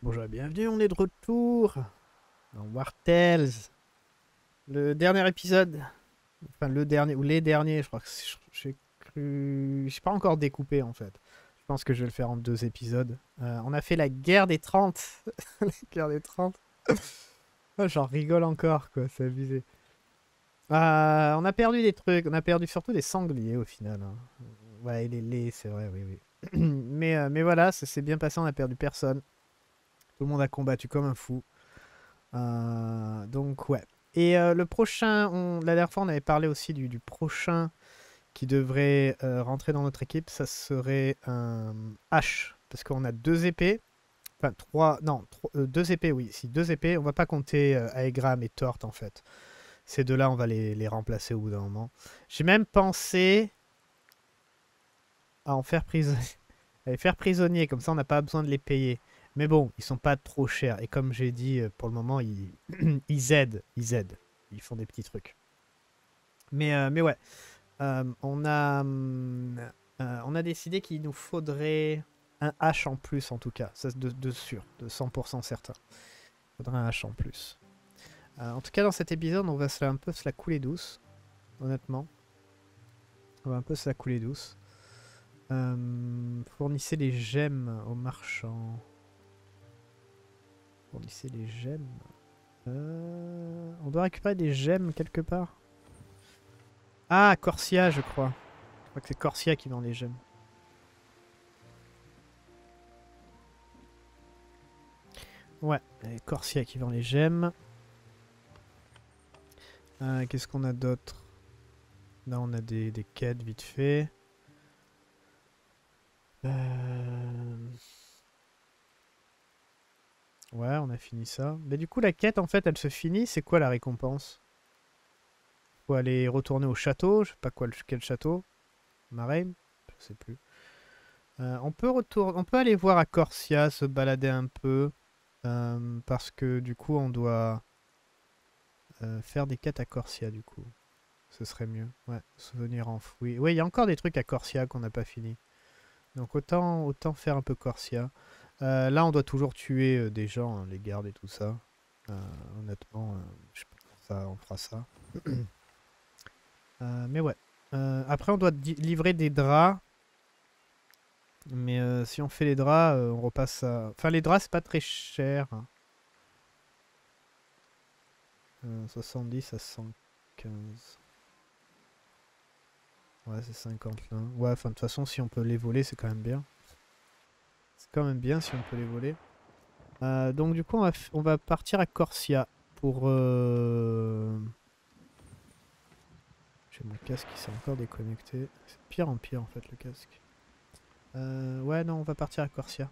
Bonjour et bienvenue, on est de retour dans War Tales. Le dernier épisode, enfin le dernier, ou les derniers, je crois que j'ai cru... J'ai pas encore découpé en fait. Je pense que je vais le faire en 2 épisodes. On a fait la guerre des 30. La guerre des 30. Ah, j'en rigole encore quoi, c'est abusé. On a perdu des trucs, on a perdu surtout des sangliers au final, hein. Ouais, les c'est vrai, oui, oui. Mais voilà, ça s'est bien passé, on a perdu personne. Tout le monde a combattu comme un fou. Donc ouais. Et le prochain, la dernière fois on avait parlé aussi du prochain qui devrait rentrer dans notre équipe, ça serait un H. Parce qu'on a 2 épées. Enfin, trois. Non, 2 épées, oui. Si, 2 épées. On va pas compter Aegram et Tort en fait. Ces deux-là, on va les remplacer au bout d'un moment. J'ai même pensé à en faire prisonnier. À les faire prisonniers, comme ça on n'a pas besoin de les payer. Mais bon, ils sont pas trop chers. Et comme j'ai dit, pour le moment, ils, ils aident. Ils aident. Ils font des petits trucs. Mais ouais, on a décidé qu'il nous faudrait un H en plus, en tout cas. Ça, de sûr, de 100% certain. Il faudrait un H en plus. En tout cas, dans cet épisode, on va un peu se la couler douce, honnêtement. On va un peu se la couler douce. Fournissez les gemmes aux marchands. Fournissez les gemmes. On doit récupérer des gemmes quelque part. Ah, Corsia, je crois. Je crois que c'est Corsia qui vend les gemmes. Ouais, Corsia qui vend les gemmes. Qu'est-ce qu'on a d'autre? Là, on a des quêtes vite fait. Ouais, on a fini ça. Mais du coup, la quête, en fait, elle se finit. C'est quoi la récompense? Faut aller retourner au château. Je sais pas quel château. Marais? Je sais plus. On peut aller voir à Corsia, se balader un peu. Parce que du coup, on doit faire des quêtes à Corsia, du coup. Ce serait mieux. Ouais, souvenir enfoui. Oui, il y a encore des trucs à Corsia qu'on n'a pas fini. Donc autant faire un peu Corsia. Là, on doit toujours tuer des gens, hein, les gardes et tout ça. Honnêtement, je pense que ça, on fera ça. Mais ouais. Après, on doit livrer des draps. Mais si on fait les draps, on repasse à... Enfin, les draps, c'est pas très cher, hein. 70 à 115. Ouais, c'est 50 là. Ouais, enfin, de toute façon, si on peut les voler, c'est quand même bien. C'est quand même bien si on peut les voler. Donc, du coup, on va partir à Corsia pour... J'ai mon casque qui s'est encore déconnecté. C'est de pire en pire, en fait, le casque. Ouais, non, on va partir à Corsia.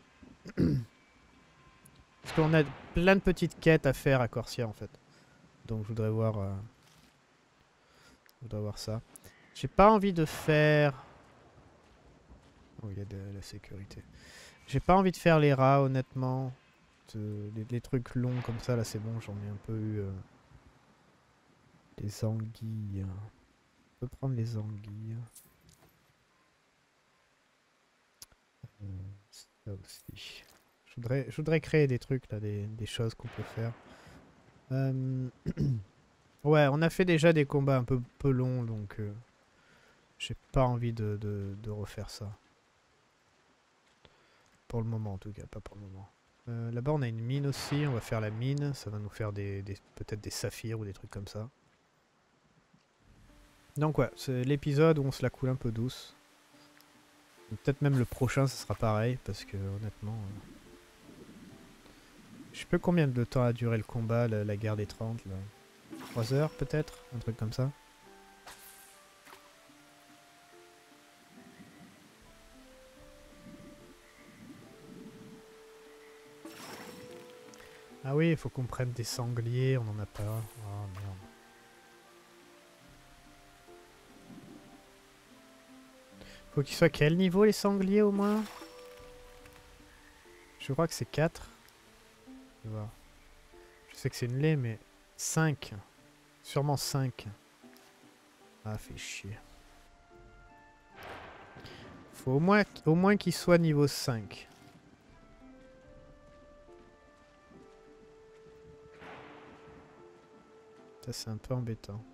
Parce qu'on a plein de petites quêtes à faire à Corsia, en fait. Donc, je voudrais voir ça. J'ai pas envie de faire... Oh, il y a de la sécurité. J'ai pas envie de faire les rats, honnêtement. Les trucs longs comme ça, là, c'est bon. J'en ai un peu eu... les anguilles. On peut prendre les anguilles. Euh, Ça aussi. Je voudrais créer des trucs, là, des choses qu'on peut faire. Euh, Ouais, on a fait déjà des combats un peu longs, donc j'ai pas envie de refaire ça. Pour le moment, en tout cas, pas pour le moment. Là-bas, on a une mine aussi. On va faire la mine. Ça va nous faire peut-être des saphirs ou des trucs comme ça. Donc ouais, c'est l'épisode où on se la coule un peu douce. Peut-être même le prochain, ce sera pareil, parce que honnêtement... je sais plus combien de temps a duré le combat, la guerre des 30, là. 3 heures peut-être? Un truc comme ça. Ah oui, il faut qu'on prenne des sangliers, on en a pas. Oh merde. Faut qu'ils soient quel niveau les sangliers au moins? Je crois que c'est 4. Je vais voir. Je sais que c'est une lait, mais 5. Sûrement 5. Ah, fait chier. Faut au moins qu'il soit niveau 5. Ça c'est un peu embêtant.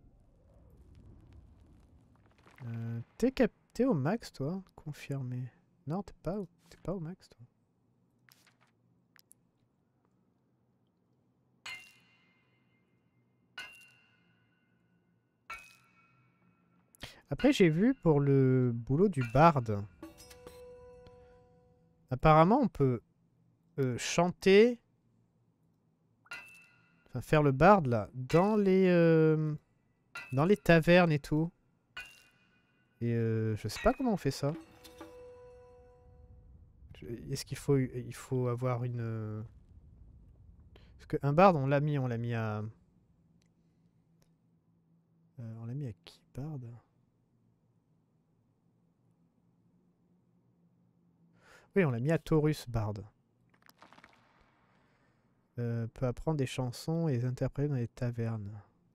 T'es au max toi? Confirmé. Non, t'es pas au max toi. Après j'ai vu pour le boulot du barde. Apparemment on peut chanter, enfin faire le barde là, dans les tavernes et tout. Et je sais pas comment on fait ça. Est-ce il faut avoir une... Parce qu'un barde on l'a mis on l'a mis à qui barde? Oui, on l'a mis à Taurus barde. Peut apprendre des chansons et les interpréter dans les tavernes.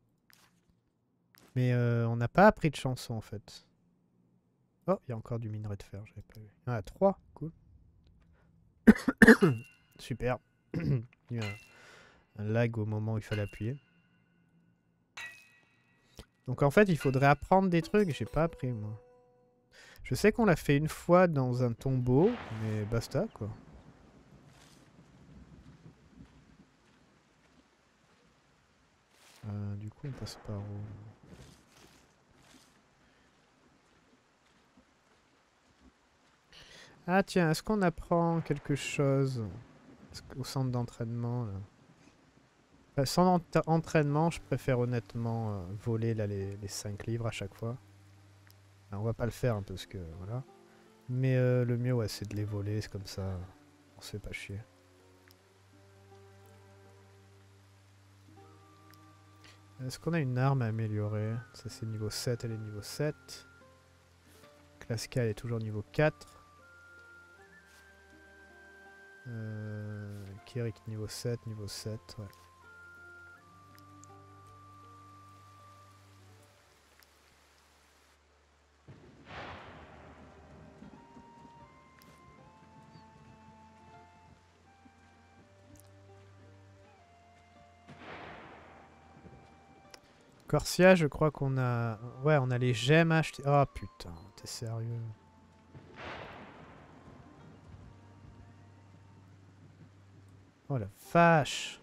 Mais on n'a pas appris de chansons en fait. Oh, il y a encore du minerai de fer, j'avais pas vu. Ah, 3, cool. Super. Il y a un lag au moment où il fallait appuyer. Donc en fait, il faudrait apprendre des trucs, j'ai pas appris moi. Je sais qu'on l'a fait une fois dans un tombeau, mais basta quoi. Du coup, on passe par où? Ah tiens, est-ce qu'on apprend quelque chose au centre d'entraînement là? Sans entraînement, je préfère honnêtement voler là, les 5 livres à chaque fois. Alors, on va pas le faire hein, parce que voilà. Mais le mieux, ouais, c'est de les voler, c'est comme ça, on se fait pas chier. Est-ce qu'on a une arme à améliorer? Ça c'est niveau 7, elle est niveau 7. Klaska elle est toujours niveau 4. Kirik niveau 7, ouais. Corsia, je crois qu'on a... Ouais, on a les gemmes à acheter. Oh putain, t'es sérieux? Oh la vache!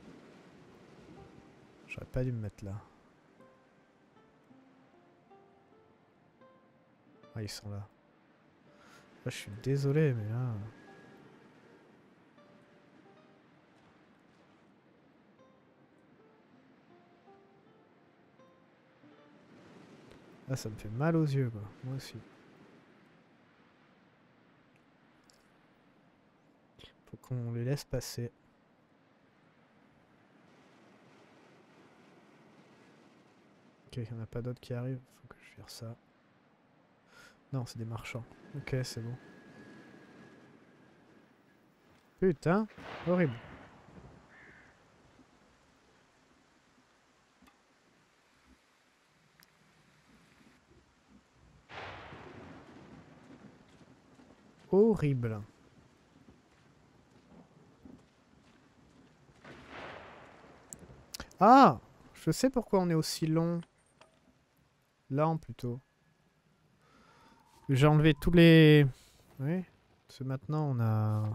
J'aurais pas dû me mettre là. Ah, ils sont là. Là, je suis désolé, mais là... Là, ça me fait mal aux yeux, quoi. Moi aussi. Faut qu'on les laisse passer. Ok, il n'y en a pas d'autres qui arrivent. Faut que je gère ça. Non, c'est des marchands. Ok, c'est bon. Putain, horrible. Horrible. Ah! Je sais pourquoi on est aussi long. Lent, plutôt. J'ai enlevé tous les... Oui. Parce que maintenant, on a...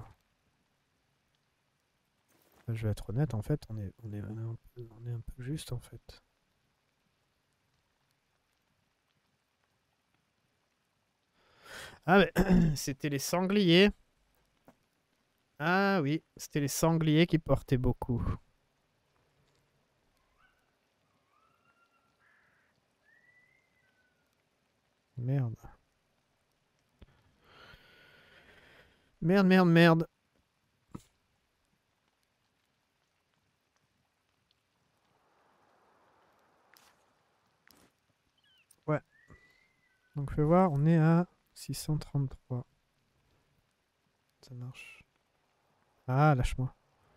Je vais être honnête, en fait, on est un peu juste, en fait. Ah, mais c'était les sangliers. Ah oui, c'était les sangliers qui portaient beaucoup. Merde. Merde, merde, merde. Ouais. Donc, fais voir, on est à 633. Ça marche. Ah, lâche-moi.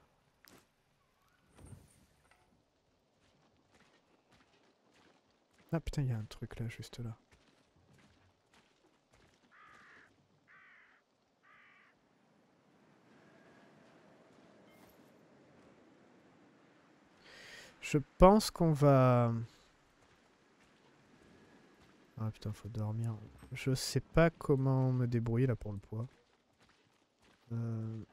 Ah putain, il y a un truc là, juste là. Je pense qu'on va... Ah putain, faut dormir. Je sais pas comment me débrouiller là pour le poids. Euh,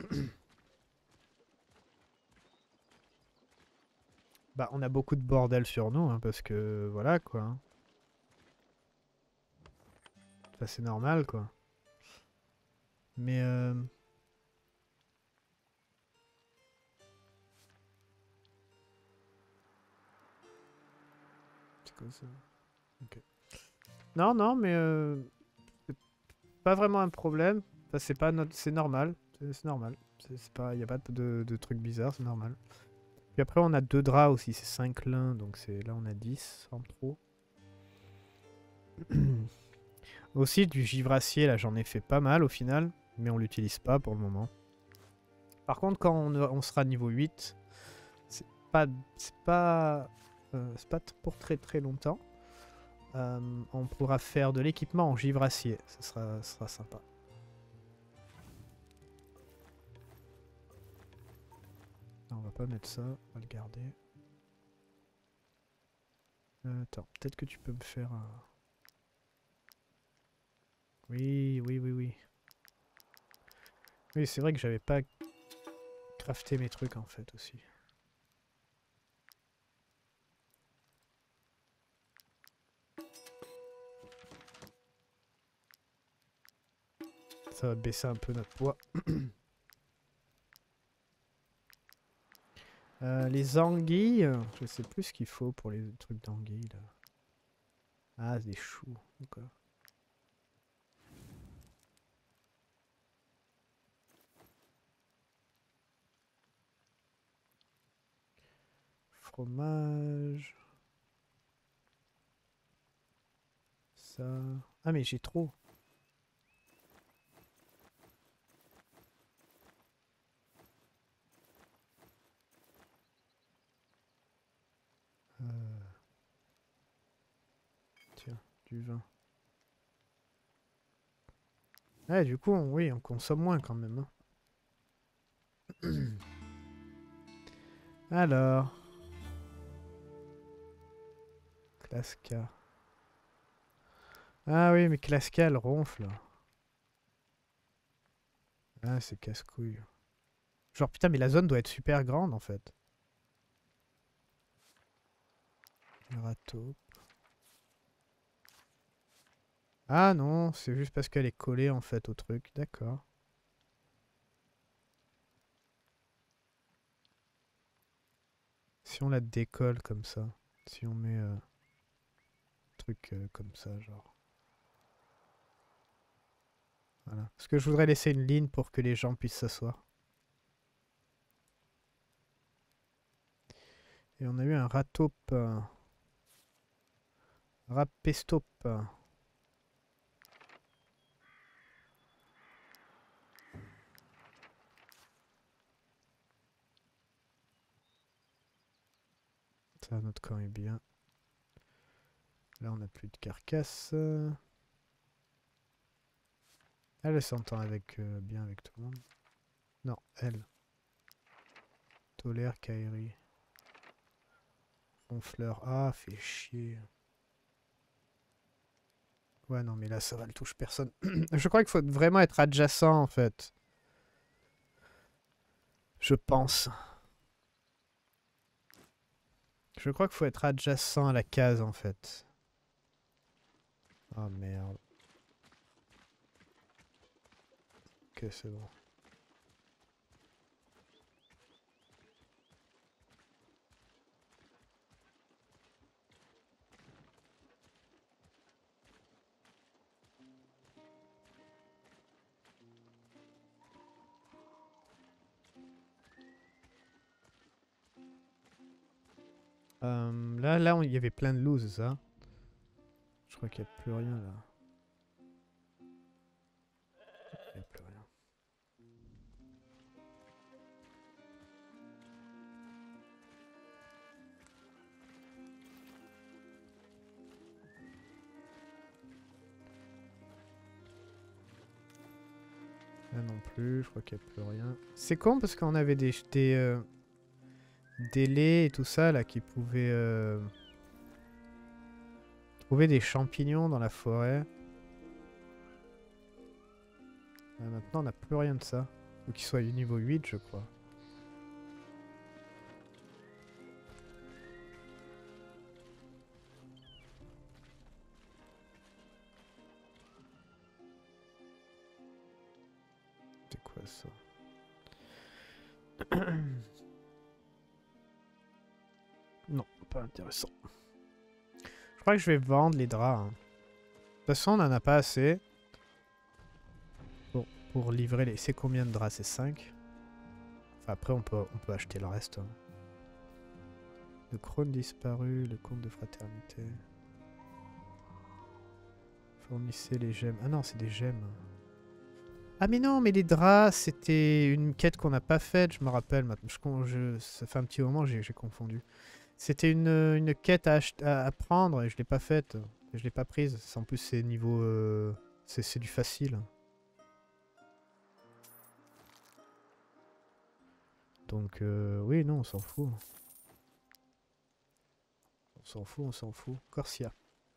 Bah, on a beaucoup de bordel sur nous, hein, parce que voilà quoi, hein. Ça c'est normal quoi. Mais c'est quoi ça? Ok. Non, non, mais c'est pas vraiment un problème. Enfin, c'est pas notre... c'est normal. C'est normal. C'est pas... Y a pas de trucs bizarres, c'est normal. Puis après, on a 2 draps aussi, c'est 5 lins, donc c'est là on a 10 en trop. Aussi, du givrassier, là j'en ai fait pas mal au final, mais on l'utilise pas pour le moment. Par contre, quand on sera niveau 8, c'est pas, c'est pas, c'est pas pour très très longtemps. On pourra faire de l'équipement en givrassier, ça sera sympa. Non, on va pas mettre ça, on va le garder. Attends, peut-être que tu peux me faire un... Oui, oui, oui, oui. Oui, c'est vrai que j'avais pas crafté mes trucs en fait aussi. Ça va baisser un peu notre poids. Les anguilles, je sais plus ce qu'il faut pour les trucs d'anguilles là. Ah, des choux. Okay. Fromage. Ça. Ah, mais j'ai trop. Tiens, du vin. Ouais, du coup, oui, on consomme moins quand même, hein. Alors. Klaska. Ah oui, mais Klaska, elle ronfle. Ah, c'est casse-couille. Genre, putain, mais la zone doit être super grande en fait. Le râteau. Ah non, c'est juste parce qu'elle est collée en fait au truc. D'accord. Si on la décolle comme ça. Si on met un truc comme ça, genre. Voilà. Parce que je voudrais laisser une ligne pour que les gens puissent s'asseoir. Et on a eu un rataupe. Rapestope. Ça, notre camp est bien. Là, on n'a plus de carcasse. Elle s'entend avec, bien avec tout le monde. Non, elle. Tolère, Kairi. Ronfleur. Ah, fait chier. Ouais, non, mais là, ça va, elle touche personne. Je crois qu'il faut vraiment être adjacent, en fait. Je pense. Je crois qu'il faut être adjacent à la case, en fait. Ah, merde. Ok, c'est bon. Là, il y avait plein de loose, ça. Je crois qu'il n'y a plus rien, là. Il n'y a plus rien. Là non plus, je crois qu'il n'y a plus rien. C'est con parce qu'on avait des délai et tout ça là qui pouvaient trouver des champignons dans la forêt. Maintenant on n'a plus rien de ça. Faut qu'il soit du niveau 8 je crois. C'est quoi ça? Non, pas intéressant. Je crois que je vais vendre les draps. Hein. De toute façon, on n'en a pas assez. Pour livrer les... C'est combien de draps? C'est 5. Enfin, après, on peut acheter le reste. Hein. Le crône disparu, le compte de fraternité. Fournissez les gemmes. Ah non, c'est des gemmes. Ah mais non, mais les draps, c'était une quête qu'on n'a pas faite, je me rappelle. Maintenant, ça fait un petit moment, j'ai confondu. C'était une quête à prendre et je l'ai pas faite. Je l'ai pas prise. En plus, c'est niveau... c'est du facile. Donc, oui, non, on s'en fout. On s'en fout, on s'en fout. Corsia.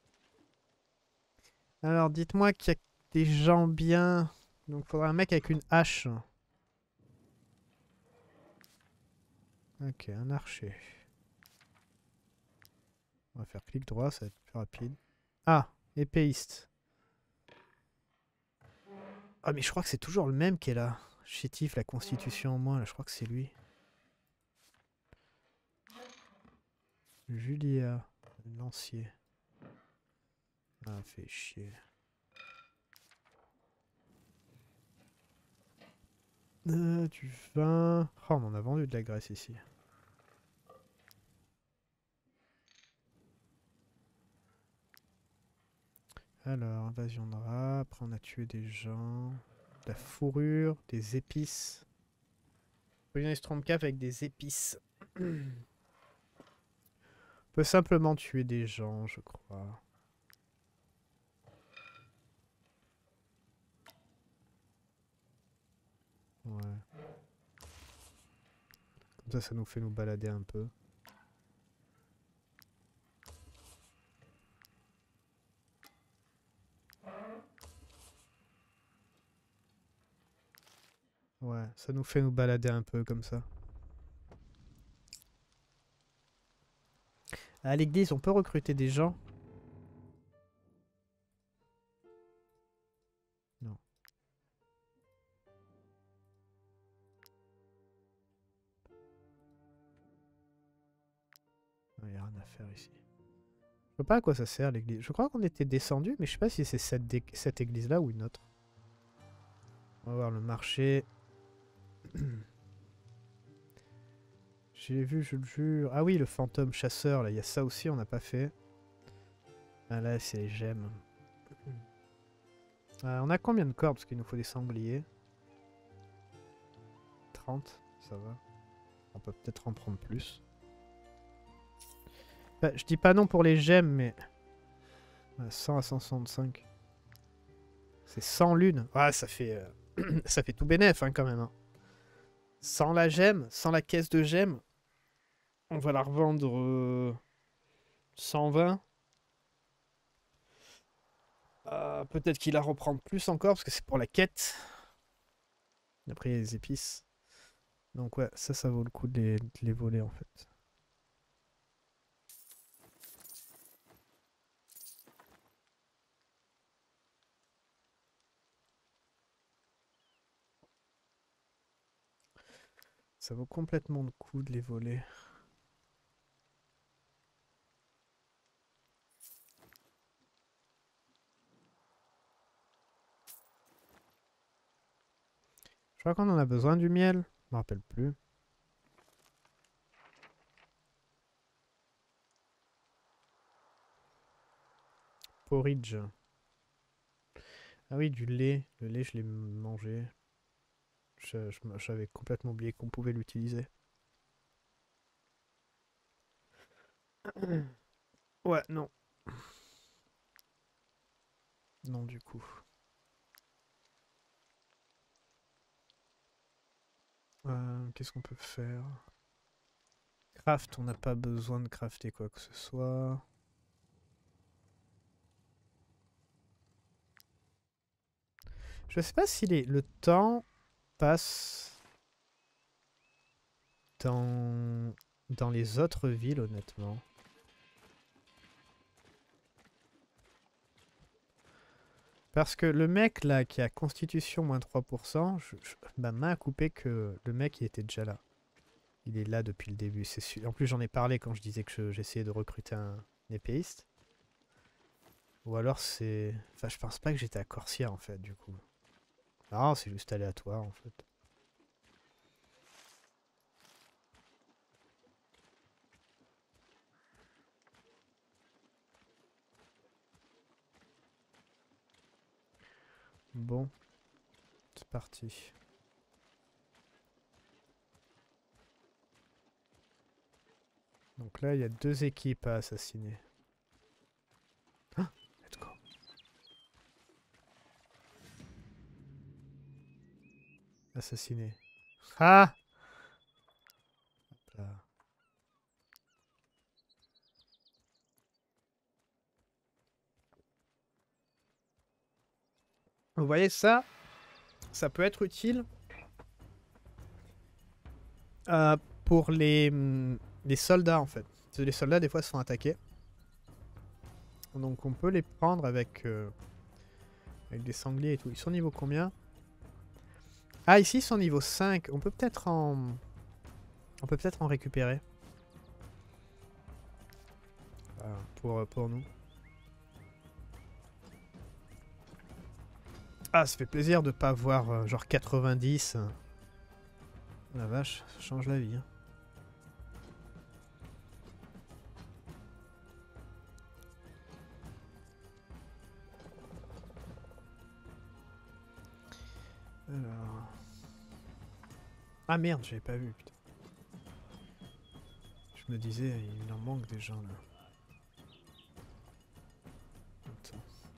Alors, dites-moi qu'il y a des gens bien... Donc, il faudra un mec avec une hache. Ok, un archer. On va faire clic droit, ça va être plus rapide. Ah, épéiste. Ah, mais je crois que c'est toujours le même qui est là. Chétif, la constitution en moins, là, je crois que c'est lui. Julia, lancier. Ah, fait chier. Du vin. Oh, on en a vendu de la graisse ici. Alors, invasion de rats. Après, on a tué des gens. De la fourrure, des épices. Poison Stormcap avec des épices. On peut simplement tuer des gens, je crois. Ouais. Comme ça nous fait nous balader un peu. Ouais, ça nous fait nous balader un peu comme ça. À l'église, on peut recruter des gens? Non. Il n'y a rien à faire ici. Je sais pas à quoi ça sert l'église. Je crois qu'on était descendu, mais je sais pas si c'est cette église-là ou une autre. On va voir le marché. J'ai vu, je le jure. Ah oui, le fantôme chasseur, là, il y a ça aussi, on n'a pas fait. Ah là, c'est les gemmes. On a combien de cordes? Parce qu'il nous faut des sangliers. 30, ça va. On peut peut-être en prendre plus. Bah, je dis pas non pour les gemmes, mais... 100 à 165. C'est 100 lunes. Ah, ça fait... ça fait tout bénef, hein, quand même. Hein. Sans la gemme, sans la caisse de gemmes, on va la revendre 120. Peut-être qu'il la reprend plus encore, parce que c'est pour la quête. Après, il y a les épices. Donc ouais, ça vaut le coup de les voler, en fait. Ça vaut complètement le coup de les voler. Je crois qu'on en a besoin du miel. Je me rappelle plus. Porridge. Ah oui, du lait. Le lait, je l'ai mangé. J'avais complètement oublié qu'on pouvait l'utiliser. Ouais, non. Non, du coup. Qu'est-ce qu'on peut faire? Craft, on n'a pas besoin de crafter quoi que ce soit. Je sais pas si le temps passe dans les autres villes, honnêtement. Parce que le mec là qui a constitution moins 3%, ma main a coupé que le mec il était déjà là. Il est là depuis le début, c'est sûr. En plus j'en ai parlé quand je disais que j'essayais de recruter un épéiste. Ou alors c'est... Enfin je pense pas que j'étais à Corsia en fait du coup. Non, c'est juste aléatoire en fait. Bon, c'est parti. Donc là, il y a 2 équipes à assassiner. Ah, let's go. Assassiner. Ah! Hop là. Vous voyez ça? Ça peut être utile euh, pour les soldats en fait. Parce que les soldats des fois se font attaquer. Donc on peut les prendre avec des sangliers et tout. Ils sont niveau combien? Ah ici ils sont niveau 5. On peut peut-être en récupérer. Pour nous. Ah ça fait plaisir de pas voir genre 90. La vache, ça change la vie. Hein. Alors... Ah merde, j'avais pas vu, putain. Je me disais, il en manque des gens là. Attends.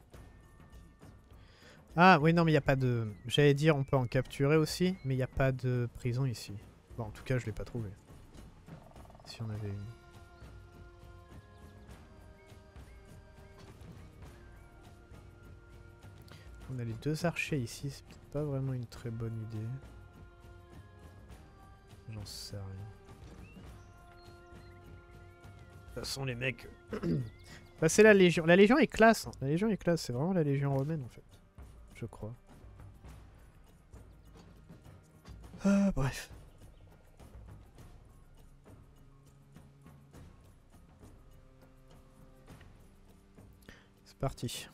Ah oui, non, mais il n'y a pas de... J'allais dire, on peut en capturer aussi, mais il n'y a pas de prison ici. Bon, en tout cas, je l'ai pas trouvé. Si on avait une. On a les 2 archers ici, c'est peut-être pas vraiment une très bonne idée. J'en sais rien. De toute façon, les mecs... bah, c'est la Légion. La Légion est classe. Hein. La Légion est classe. C'est vraiment la Légion romaine, en fait. Je crois. Bref. C'est parti.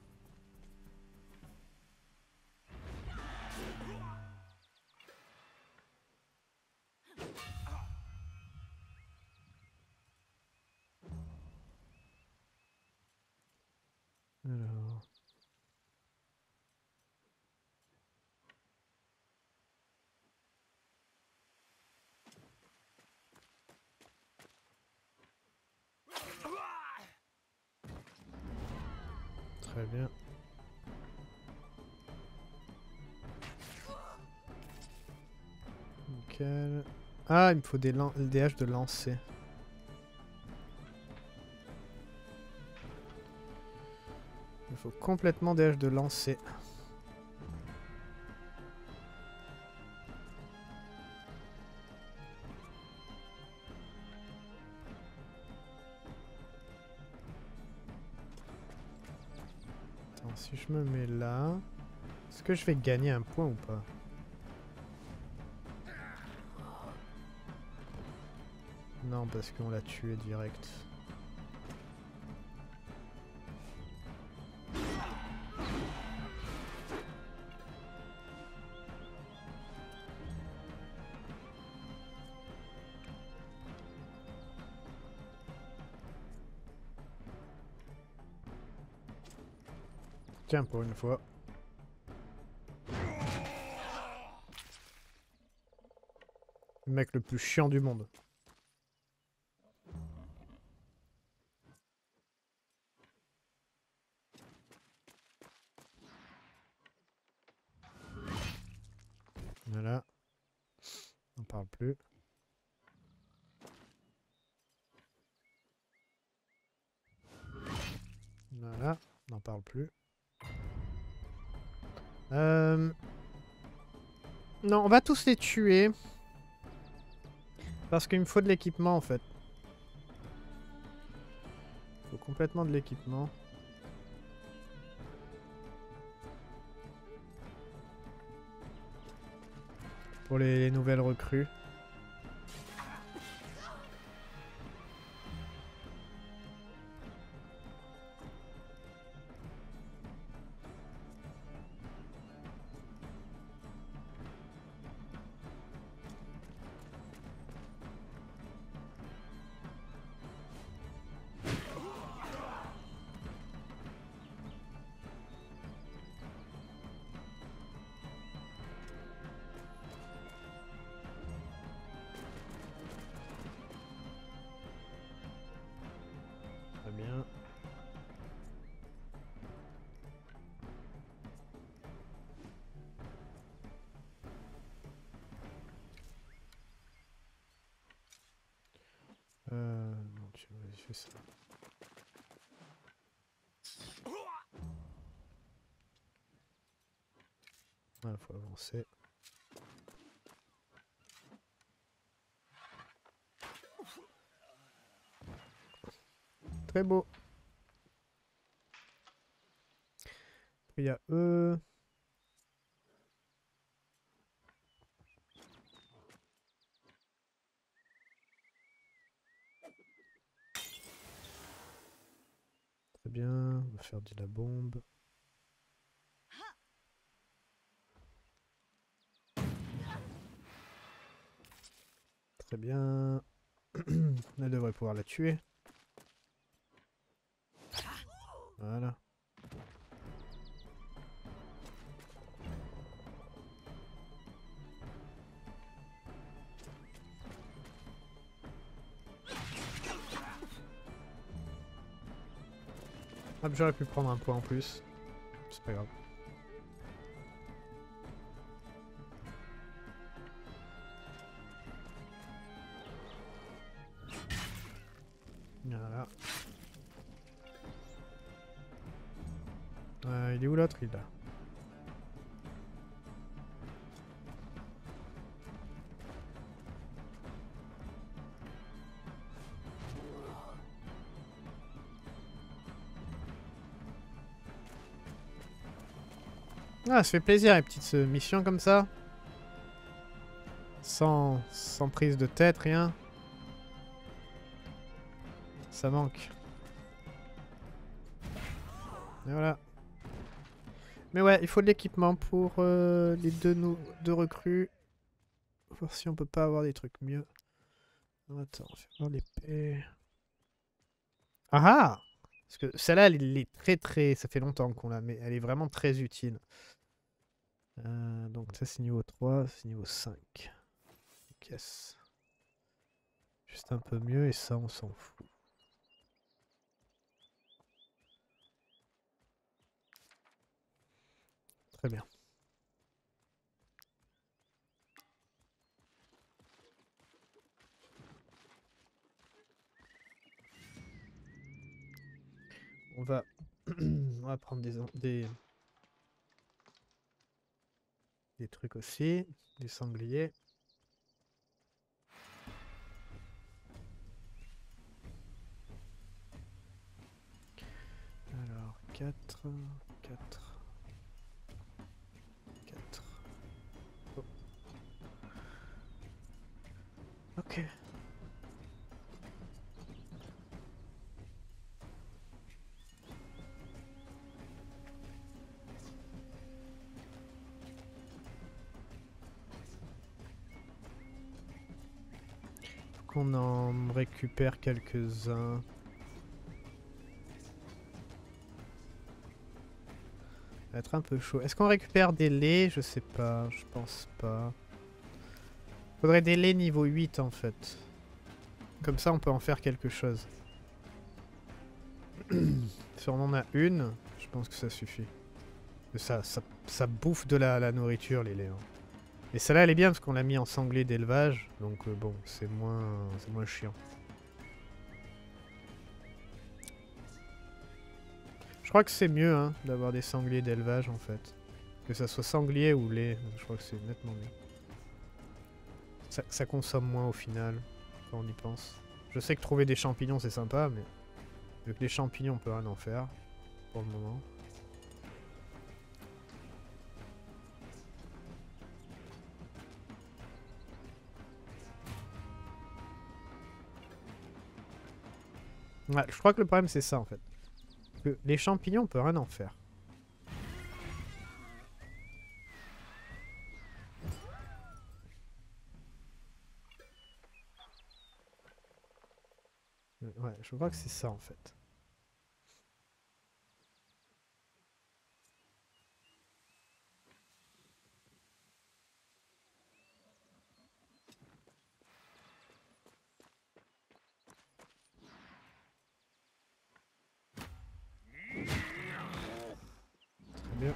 Alors... Très bien. Nickel. Ah, il me faut des haches de lancer. Il faut complètement des haches de lancer. Attends, si je me mets là... Est-ce que je vais gagner un point ou pas? Non, parce qu'on l'a tué direct. Tiens, pour une fois. Le mec le plus chiant du monde. Voilà. On parle plus. Voilà, on n'en parle plus. Non, on va tous les tuer. Parce qu'il me faut de l'équipement en fait. Il faut complètement de l'équipement. Pour les nouvelles recrues. Très bien. Non, tu vas faire ça. Voilà, faut avancer. Très beau. Il y a eux. Très bien, on va faire de la bombe. Très bien. Elle devrait pouvoir la tuer. Voilà. Ah, j'aurais pu prendre un point en plus. C'est pas grave. Voilà. Il est où l'autre? Il est là. Ah, ça fait plaisir les petites missions comme ça. Sans prise de tête, rien. Ça manque. Et voilà. Mais ouais, il faut de l'équipement pour les deux recrues. Voir si on peut pas avoir des trucs mieux. Attends, on fait voir l'épée. Ah ah! Parce que celle-là, elle est très... Ça fait longtemps qu'on l'a, mais elle est vraiment très utile. Donc ça, c'est niveau 3, c'est niveau 5. Yes. Juste un peu mieux, et ça, on s'en fout. Très bien. On va, on va prendre des trucs aussi, des sangliers. Alors, 4, 4, 4. Oh. Ok. Qu'on en récupère quelques-uns. Ça va être un peu chaud. Est-ce qu'on récupère des laits? Je sais pas, je pense pas. Faudrait des laits niveau 8 en fait. Comme ça on peut en faire quelque chose. Si on en a une, je pense que ça suffit. Ça bouffe de la nourriture les laits. Hein. Et celle-là elle est bien parce qu'on l'a mis en sanglier d'élevage. Donc bon, c'est moins chiant. Je crois que c'est mieux hein, d'avoir des sangliers d'élevage en fait. Que ça soit sanglier ou lait, je crois que c'est nettement mieux. Ça consomme moins au final, quand on y pense. Je sais que trouver des champignons c'est sympa, mais vu que les champignons on peut rien en faire pour le moment. Ouais, je crois que le problème c'est ça en fait. Que les champignons on peut rien en faire. Ouais, je crois que c'est ça en fait. Très bien.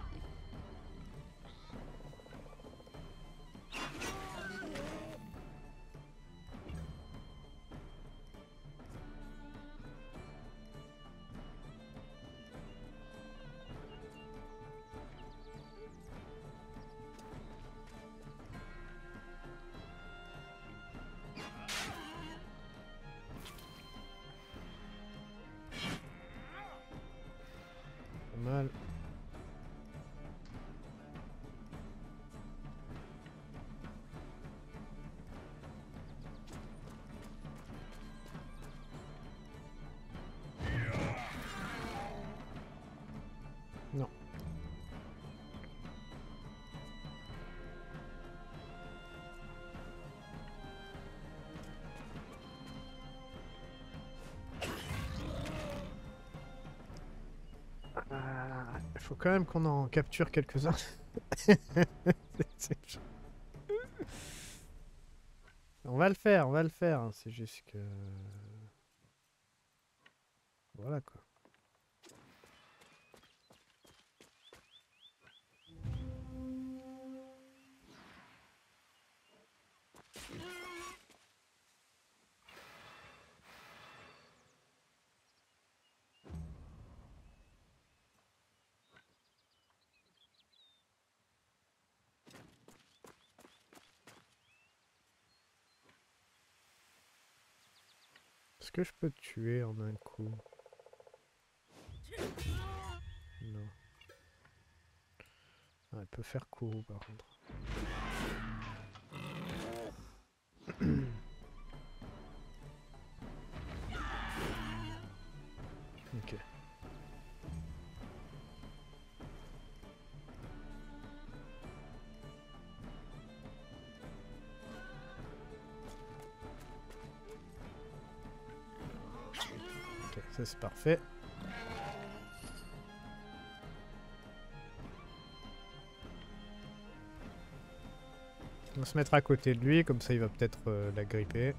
Pas mal. Non. Il faut quand même qu'on en capture quelques-uns. On va le faire, on va le faire. Hein. C'est juste que... Voilà quoi. Est-ce que je peux te tuer en un coup? Non. Ah, elle peut faire Kourou par contre. Ok. Ok, ça c'est parfait. On va se mettre à côté de lui, comme ça il va peut-être la gripper.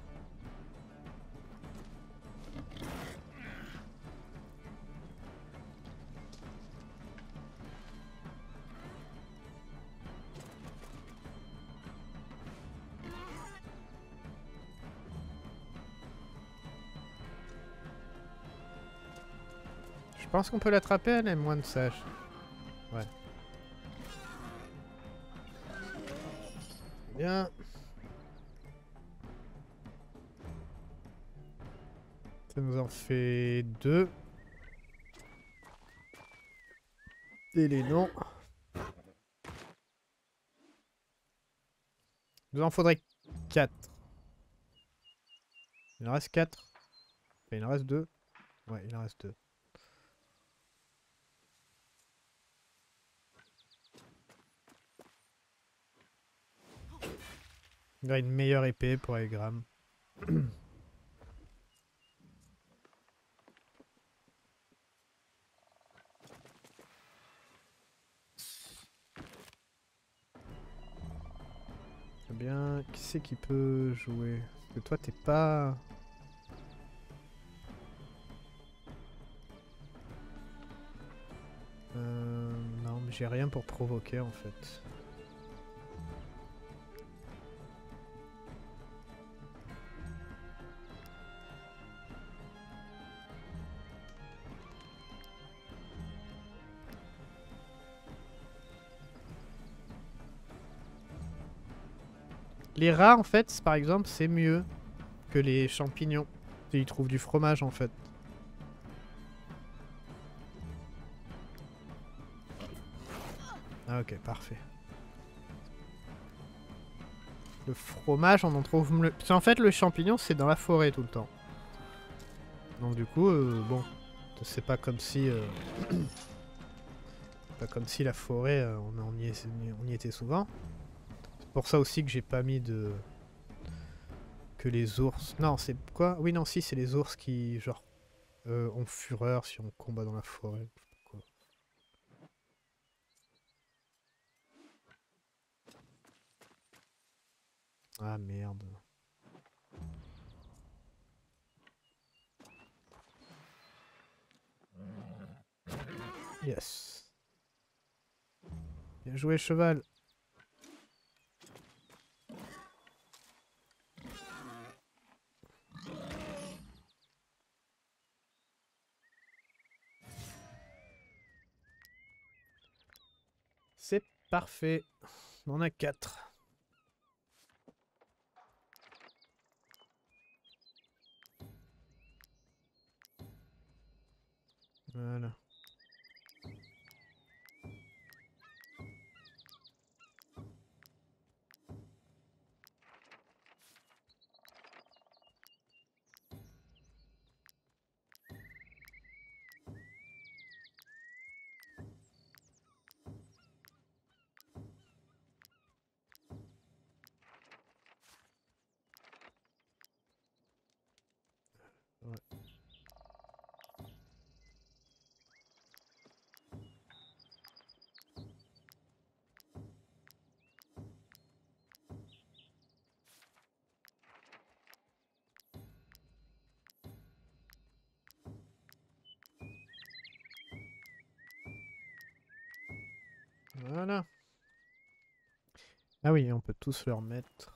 Je pense qu'on peut l'attraper, elle est moins de sage. Ouais. Bien. Ça nous en fait 2. Et les noms. Il nous en faudrait 4. Il en reste 4. Enfin, il en reste 2. Ouais, il en reste 2. Il a une meilleure épée pour Egram. Très bien. Qui c'est qui peut jouer? Parce que toi, t'es pas... Non, mais j'ai rien pour provoquer en fait. Les rats, en fait, par exemple, c'est mieux que les champignons. Ils trouvent du fromage, en fait. Ah, ok, parfait. Le fromage, on en trouve mieux. Parce qu'en fait, le champignon, c'est dans la forêt tout le temps. Donc du coup, bon, c'est pas comme si... pas comme si la forêt, on y était souvent. C'est pour ça aussi que j'ai pas mis de... Que les ours... Non, c'est quoi? Oui, non, si, c'est les ours qui, genre, ont fureur si on combat dans la forêt. Je sais pas quoi. Ah, merde. Yes. Bien joué, cheval. C'est parfait. On en a 4. Voilà. Ouais. Voilà. Ah oui, on peut tous leur mettre.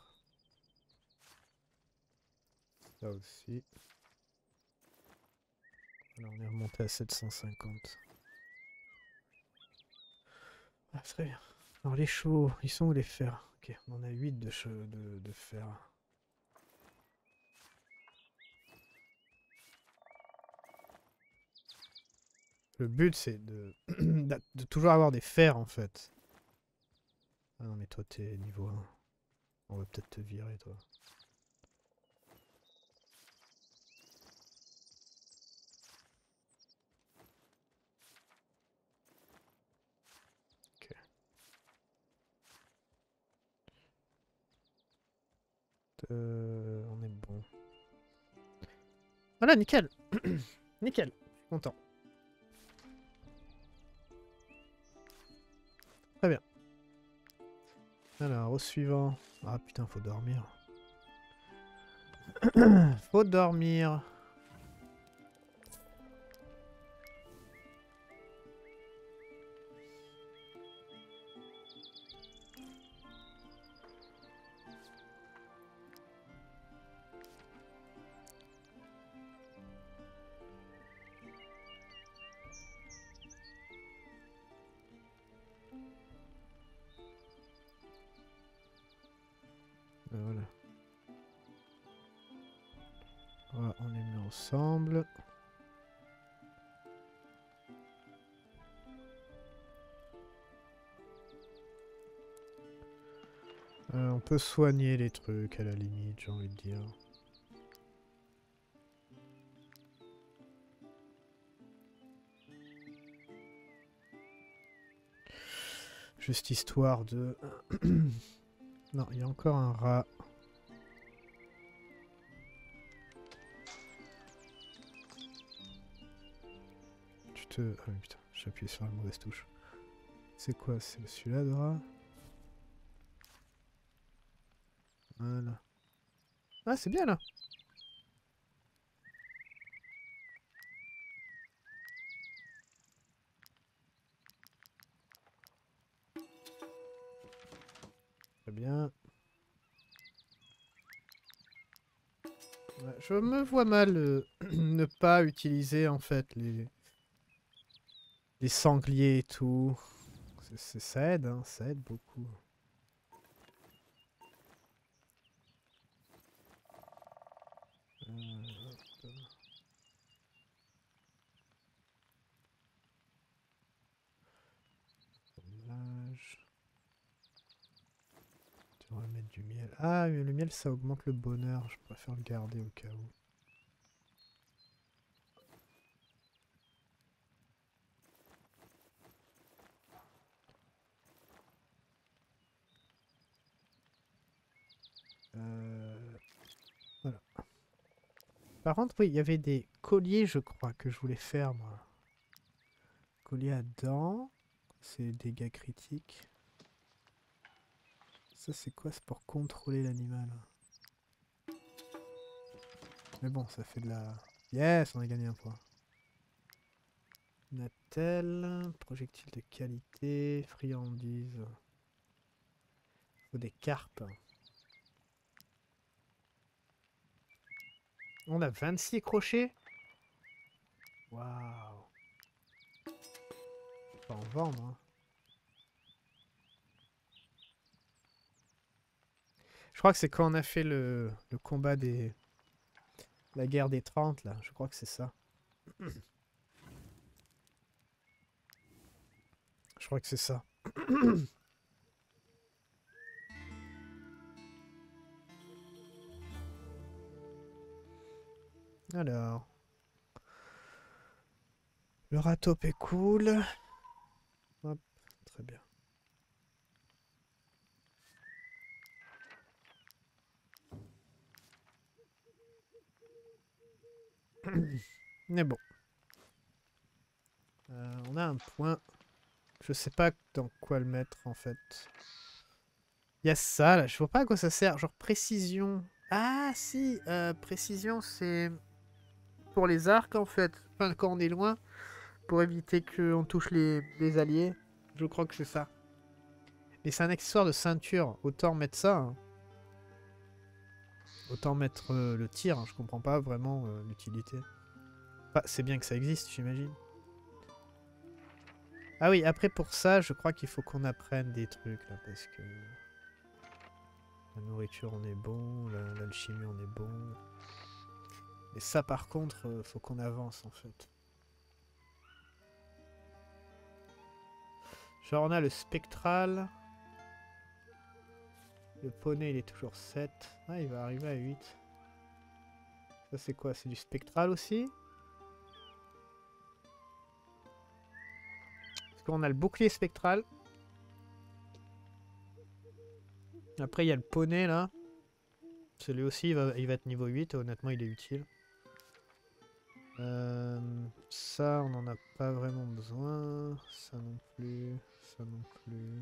Ça aussi. Alors on est remonté à 750. Ah, très bien. Alors les chevaux, ils sont où les fers? Ok, on en a 8 de fer. Le but c'est de... de toujours avoir des fers en fait. Ah non mais toi t'es niveau 1. On va peut-être te virer toi. Ok. On est bon. Voilà, nickel. Nickel. Je suis content. Très bien. Alors, au suivant. Ah putain, faut dormir. Faut dormir. Voilà. Voilà, on les met ensemble. On peut soigner les trucs à la limite, j'ai envie de dire. Juste histoire de... Non, il y a encore un rat. Tu te... Ah oui, putain, j'ai appuyé sur la mauvaise touche. C'est quoi? C'est celui-là de rat? Voilà. Ah, c'est bien là. Très bien. Ouais, je me vois mal ne pas utiliser en fait les sangliers et tout. Ça aide, hein, ça aide beaucoup. du miel. Ah, mais le miel, ça augmente le bonheur. Je préfère le garder au cas où. Voilà. Par contre, oui, il y avait des colliers, je crois, que je voulais faire, moi. Collier à dents. C'est dégâts critiques. Ça, c'est quoi? C'est pour contrôler l'animal. Mais bon, ça fait de la... Yes, on a gagné un point. Natel, projectile de qualité, friandise. Faut des carpes. On a 26 crochets. Waouh. Faut en vendre. Hein. Je crois que c'est quand on a fait le combat des... La guerre des 30, là. Je crois que c'est ça. Je crois que c'est ça. Alors... Le rataupe est cool. Hop, très bien. Mais bon. On a un point. Je sais pas dans quoi le mettre en fait. Il y a ça là, je vois pas à quoi ça sert. Genre précision. Ah si, précision c'est pour les arcs en fait. Enfin quand on est loin, pour éviter qu'on touche les alliés. Je crois que c'est ça. Mais c'est un accessoire de ceinture. Autant mettre ça. Hein. Autant mettre le tir. Hein. Je comprends pas vraiment l'utilité. Enfin, c'est bien que ça existe, j'imagine. Ah oui, après pour ça, je crois qu'il faut qu'on apprenne des trucs là, parce que... La nourriture, on est bon, l'alchimie, on est bon. Et ça, par contre, faut qu'on avance, en fait. Genre, on a le spectral. Le poney, il est toujours 7. Ah, il va arriver à 8. Ça, c'est quoi? C'est du spectral aussi? Parce qu'on a le bouclier spectral. Après, il y a le poney, là. Celui aussi, il va être niveau 8. Et honnêtement, il est utile. Ça, on n'en a pas vraiment besoin. Ça non plus. Ça non plus.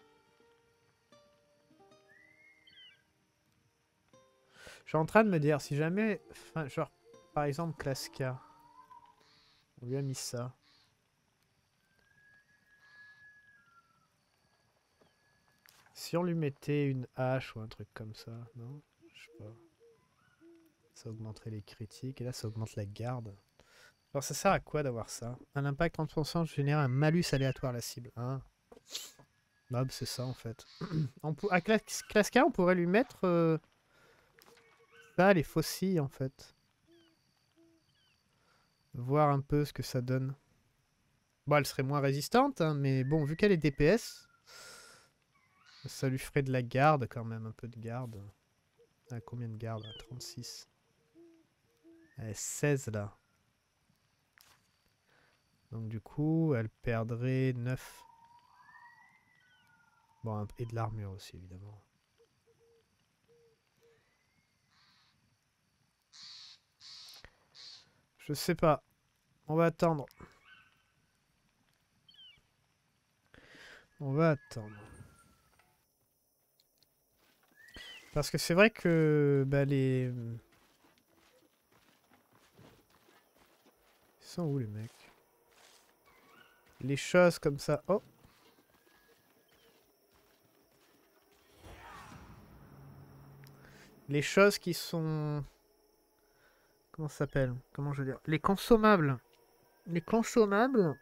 Je suis en train de me dire, si jamais... Enfin, genre, par exemple, classe K. On lui a mis ça. Si on lui mettait une hache ou un truc comme ça, non? Je sais pas. Ça augmenterait les critiques. Et là, ça augmente la garde. Alors, ça sert à quoi d'avoir ça? Un impact 30% génère un malus aléatoire à la cible. Hein? Bah, c'est ça, en fait. À classe K, on pourrait lui mettre... ça, les faucilles, en fait. Voir un peu ce que ça donne. Bon, elle serait moins résistante, hein, mais bon, vu qu'elle est DPS... Ça lui ferait de la garde quand même, un peu de garde. Ah, combien de garde? 36. Elle est 16 là. Donc du coup, elle perdrait 9. Bon, et de l'armure aussi, évidemment. Je sais pas. On va attendre. On va attendre. Parce que c'est vrai que bah, les... Ils sont où les mecs? Les choses comme ça... Oh! Les choses qui sont... Comment ça s'appelle? Comment je veux dire? Les consommables. Les consommables...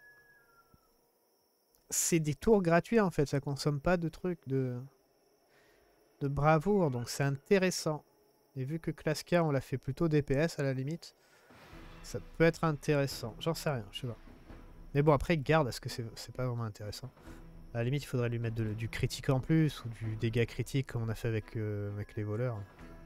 C'est des tours gratuits en fait. Ça consomme pas de trucs de bravoure. Donc c'est intéressant. Et vu que classe K, on l'a fait plutôt DPS à la limite... Ça peut être intéressant. J'en sais rien, je sais pas. Mais bon, après, garde, est-ce que c'est pas vraiment intéressant? À la limite, il faudrait lui mettre du critique en plus ou du dégât critique comme on a fait avec les voleurs.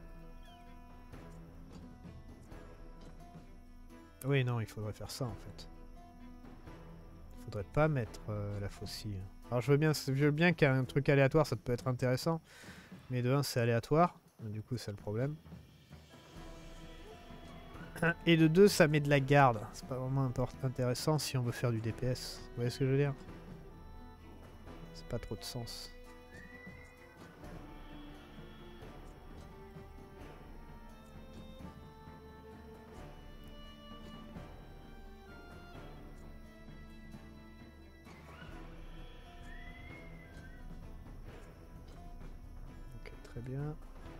Oui, non, il faudrait faire ça en fait. Il faudrait pas mettre la faucille. Alors je veux bien qu'il y ait un truc aléatoire, ça peut être intéressant. Mais de 1, c'est aléatoire. Du coup, c'est le problème. Et de 2, ça met de la garde. C'est pas vraiment intéressant si on veut faire du DPS. Vous voyez ce que je veux dire? C'est pas trop de sens. Ok, très bien.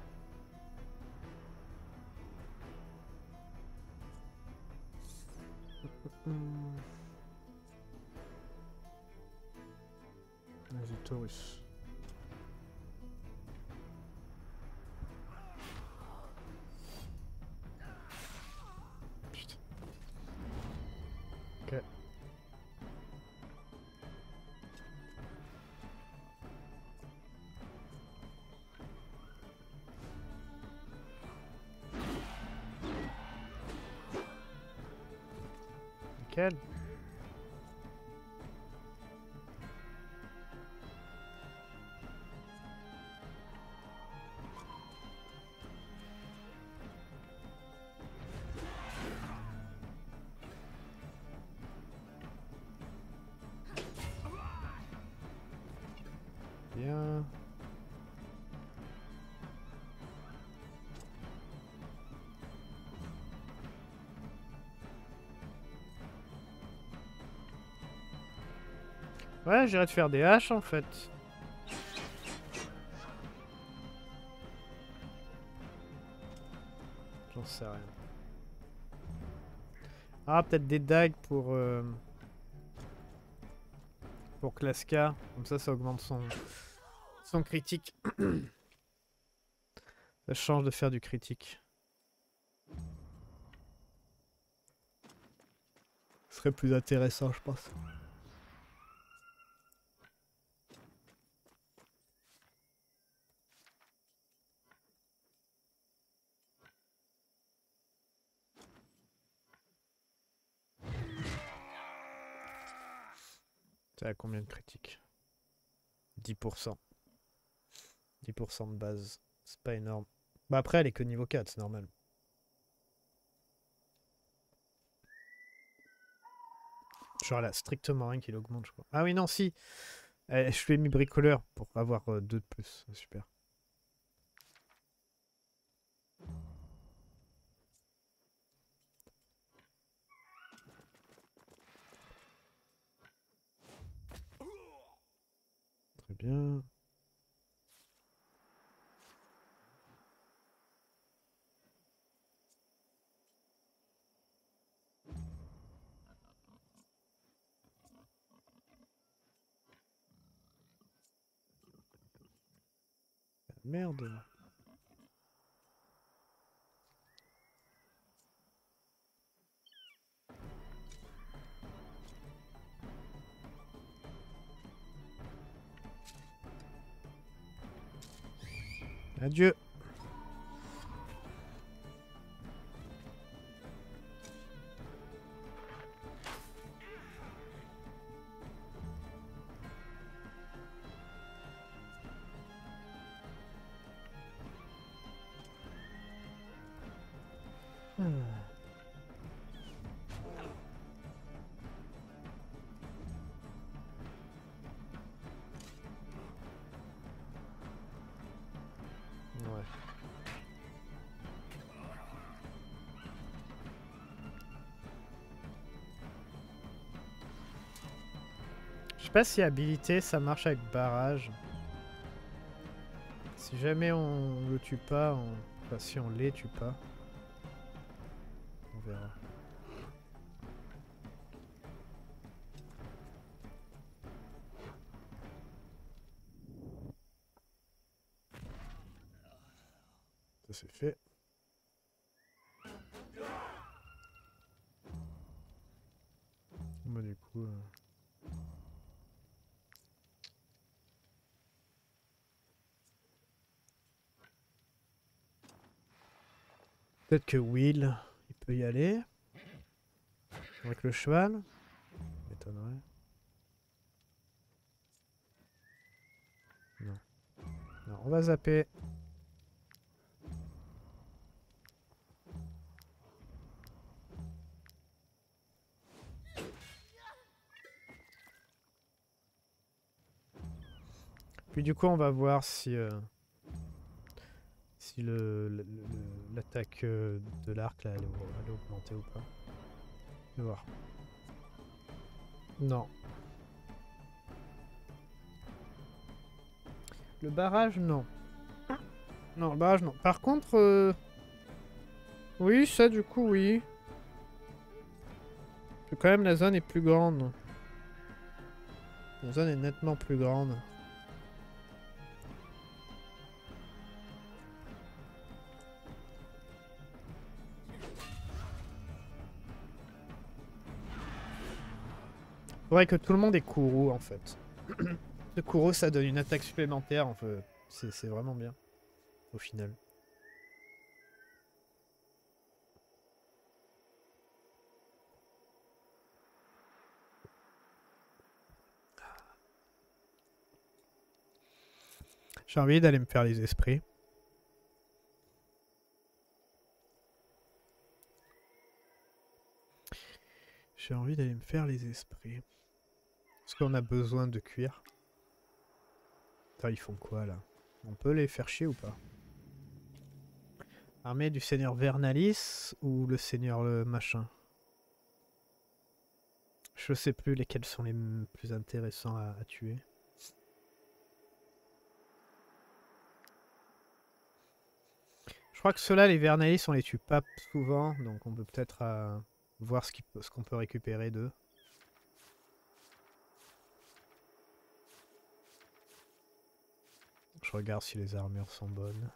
Vas-y, Taurus. Putain. Ok. Nickel. Bien. Ouais, j'irai te faire des haches en fait. J'en sais rien. Ah, peut-être des dagues pour Klaska. Comme ça augmente son critique. Ça change de faire du critique. Ce serait plus intéressant, je pense. C'est à combien de critiques? 10%. 10% de base. C'est pas énorme. Bah après, elle est que niveau 4, c'est normal. Genre, elle a strictement rien qui l'augmente, je crois. Ah oui, non, si. Je lui ai mis bricoleur pour avoir 2 de plus. Super. Très bien. Merde. Adieu. Ouais. Je sais pas si habilité ça marche avec barrage. Si jamais on le tue pas, enfin si on les tue pas, on verra. Ça c'est fait. Bah du coup... Peut-être que Will, il peut y aller. Avec le cheval. M'étonnerait. Non. Non, on va zapper. Puis du coup, on va voir si si l'attaque de l'arc là, elle est augmentée ou pas. On va voir. Non. Le barrage, non. Non, le barrage, non. Par contre, oui, ça, du coup, oui. Quand même, la zone est plus grande. La zone est nettement plus grande. Faudrait que tout le monde ait Kourou, en fait. Le Kourou, ça donne une attaque supplémentaire, en fait. C'est vraiment bien, au final. J'ai envie d'aller me faire les esprits. J'ai envie d'aller me faire les esprits. Est-ce qu'on a besoin de cuir? Putain, ils font quoi, là? On peut les faire chier ou pas? Armée du seigneur Vernalis ou le seigneur le machin? Je sais plus lesquels sont les plus intéressants à tuer. Je crois que ceux-là, les Vernalis, on les tue pas souvent, donc on peut peut-être voir ce qu'on peut récupérer d'eux. Je regarde si les armures sont bonnes.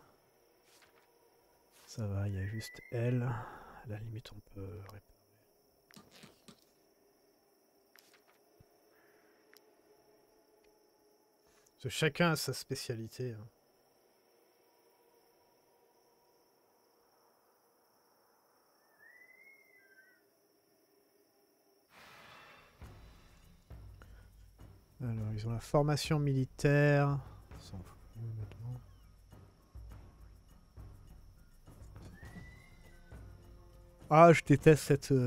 Ça va, il y a juste elle. À la limite, on peut réparer. Parce que chacun a sa spécialité. Hein. Alors, ils ont la formation militaire. On s'en fout maintenant. Ah, je déteste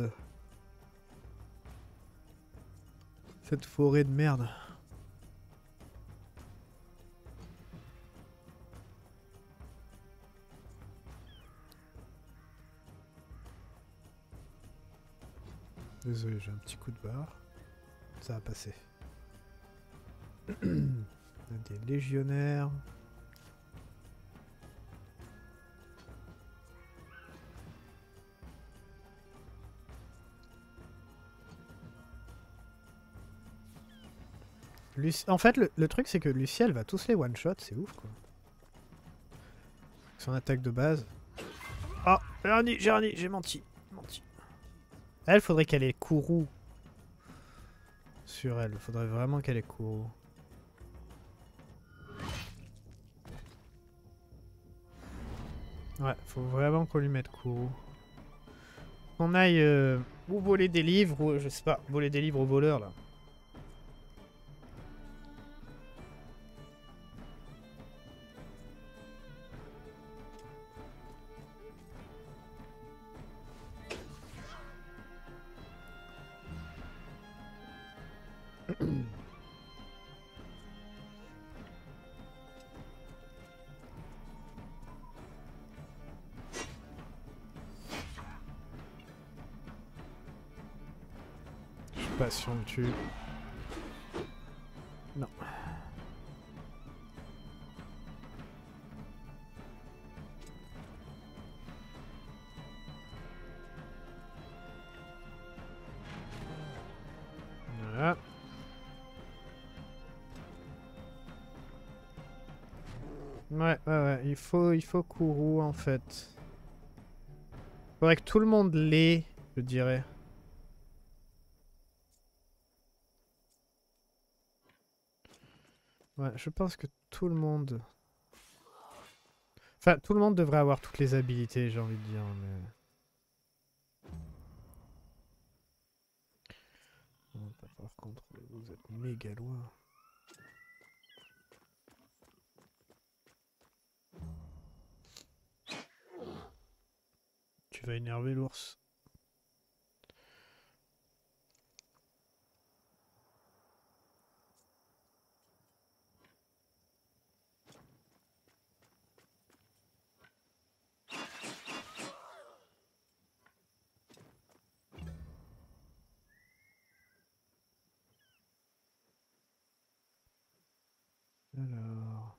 cette forêt de merde. Désolé, j'ai un petit coup de barre. Ça va passer. On a des légionnaires. En fait, le truc, c'est que Lucie, elle va tous les one-shot, c'est ouf, quoi. Son attaque de base. Ah, j'ai menti. Elle, faudrait qu'elle ait Kourou sur elle. Faudrait vraiment qu'elle ait Kourou. Ouais, faut vraiment qu'on lui mette Kourou. Qu'on aille ou voler des livres, ou je sais pas, voler des livres aux voleurs, là. Je sais pas si on le tue. Non. Voilà. Ouais. Il faut Kourou, en fait. Faudrait que tout le monde l'ait, je dirais. Ouais, je pense que tout le monde... Enfin, tout le monde devrait avoir toutes les habilités, j'ai envie de dire. Mais... Par contre, vous êtes méga loin. Tu vas énerver l'ours. Alors...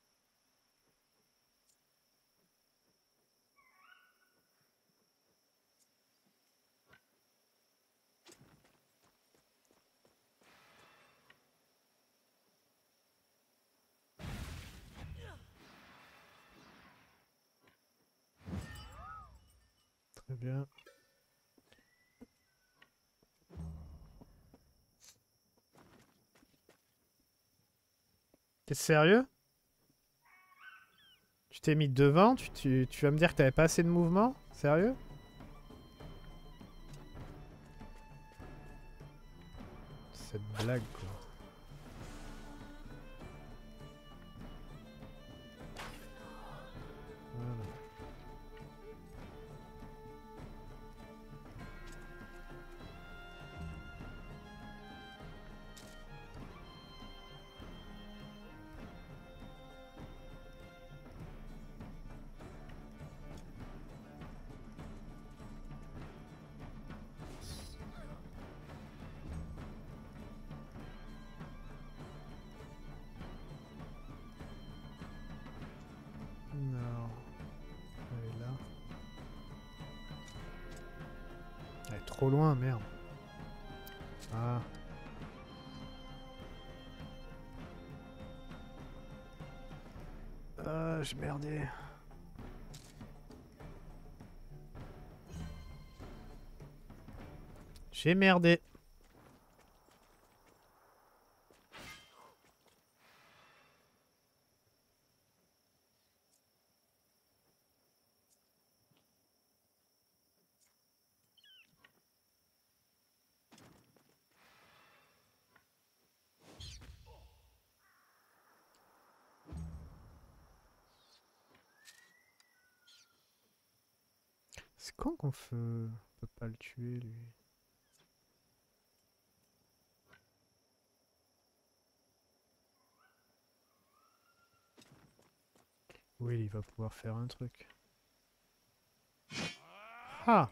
Très bien. T'es sérieux? Tu t'es mis devant? Tu vas me dire que t'avais pas assez de mouvement? Sérieux? Cette blague, quoi. Voilà. Non. Elle est là. Elle est trop loin, merde. Ah. Ah, j'ai merdé. J'ai merdé. C'est quand qu'on peut pas le tuer, lui? Oui, il va pouvoir faire un truc. Ah!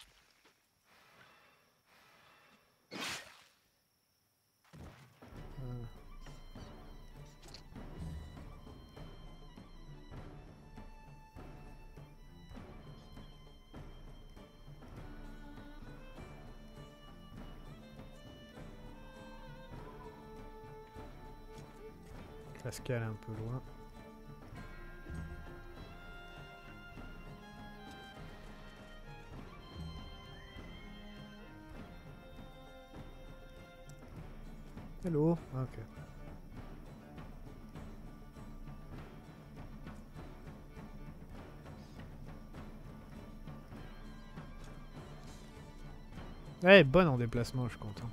Parce qu'elle est un peu loin. Hello. Ah, ok. Elle est bonne en déplacement, je suis content.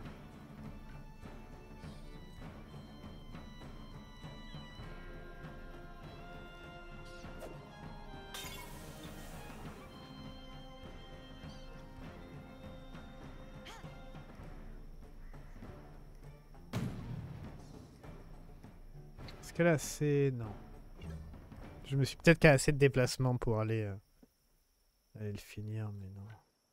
Est-ce qu'elle a assez... Non. Je me suis peut-être qu'elle a assez de déplacement pour aller le finir, mais non.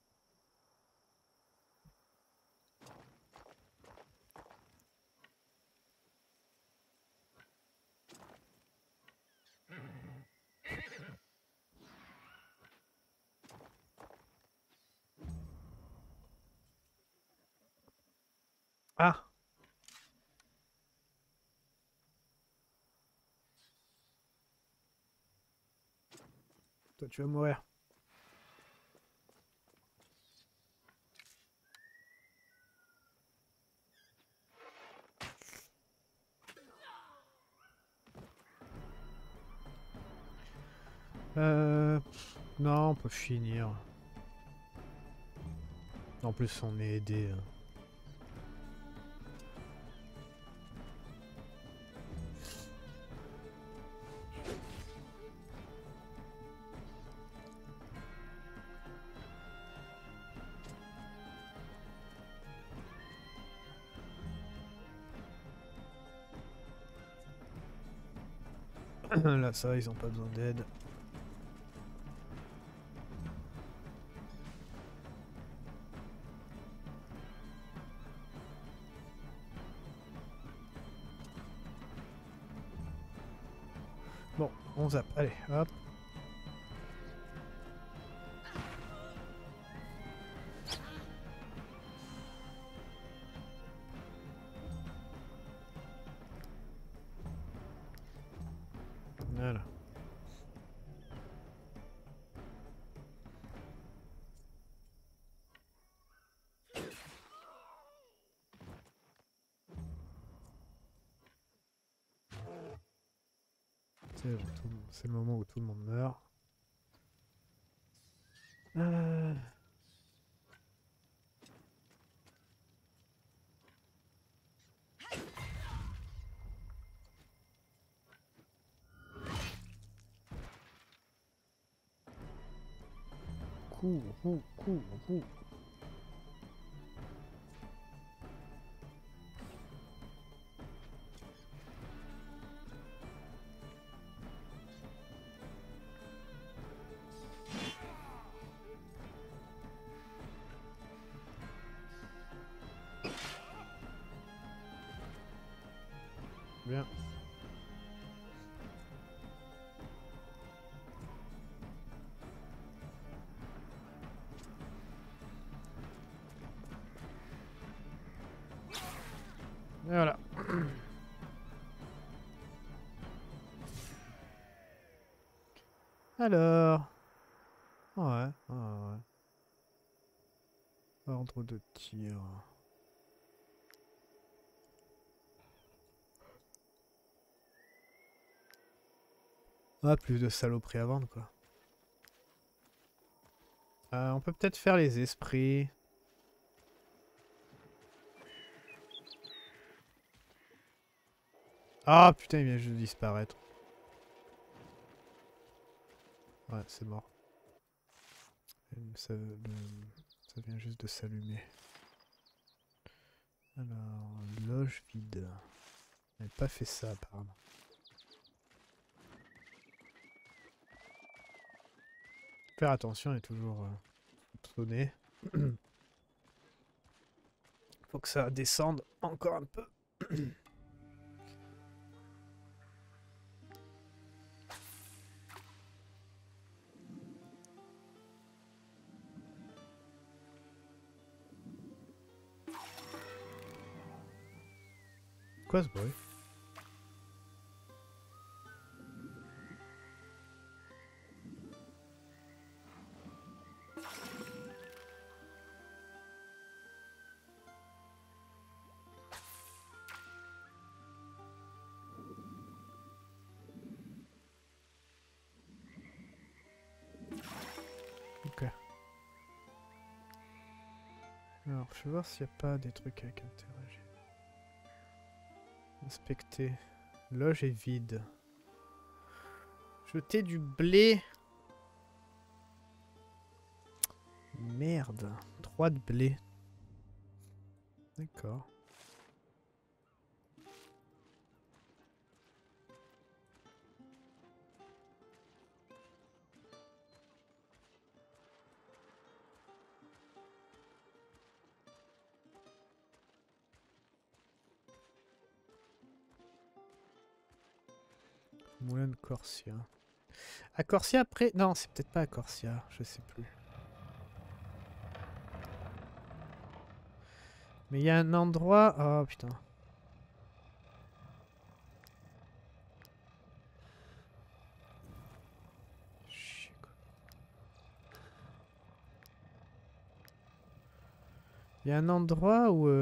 Ah! Toi, tu vas mourir. Non, on peut finir. En plus, on est aidé. Là, ça, ils ont pas besoin d'aide. Bon, on zappe. Allez, hop. Voilà. C'est le moment où tout le monde meurt. Cours. Bien. Et voilà. Alors. Ouais. Ordre de tir. Ah, plus de saloperies à vendre, quoi. On peut peut-être faire les esprits. Ah, putain, il vient juste de disparaître. Ouais, c'est mort. Ça vient juste de s'allumer. Alors, loge vide. On n'avait pas fait ça, apparemment. Faire attention, il est toujours sonné. Faut que ça descende encore un peu. Quoi ce bruit? Ok. Alors, je vais voir s'il n'y a pas des trucs avec interagir. Inspecter. Loge est vide. Jeter du blé. Merde. 3 de blé. D'accord. Moulin de Corsia. À Corsia après... Non, c'est peut-être pas à Corsia. Je sais plus. Mais il y a un endroit... Oh putain. Chier, quoi. Il y a un endroit où...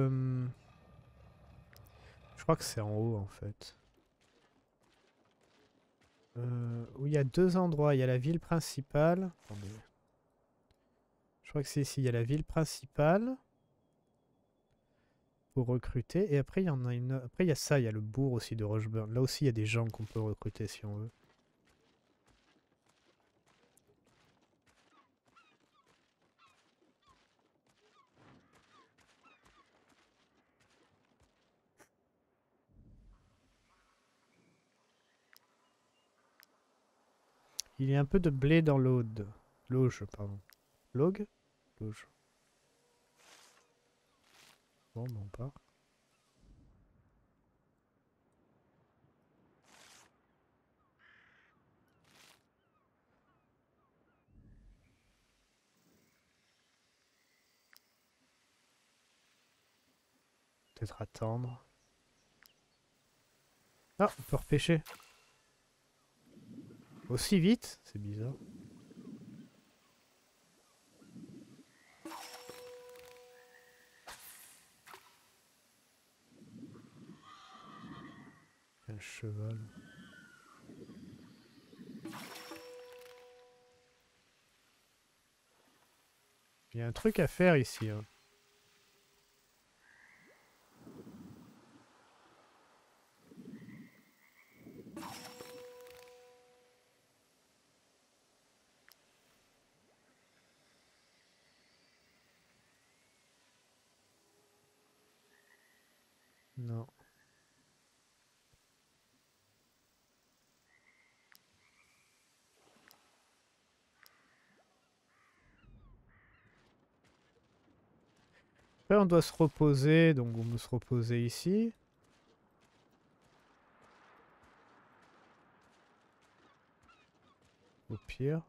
Je crois que c'est en haut en fait. Où il y a deux endroits. Il y a la ville principale. Attendez. Je crois que c'est ici. Il y a la ville principale. Pour recruter. Et après, il y en a une. Après, il y a ça. Il y a le bourg aussi de Rocheburn. Là aussi, il y a des gens qu'on peut recruter si on veut. Il y a un peu de blé dans l'Aude. L'Auge, pardon. L'Auge? L'Auge. Bon, ben on part. Peut-être attendre. Ah, on peut repêcher. Aussi vite? C'est bizarre. Un cheval. Il y a un truc à faire ici. Hein. Non. Après, on doit se reposer, donc on peut se reposer ici. Au pire.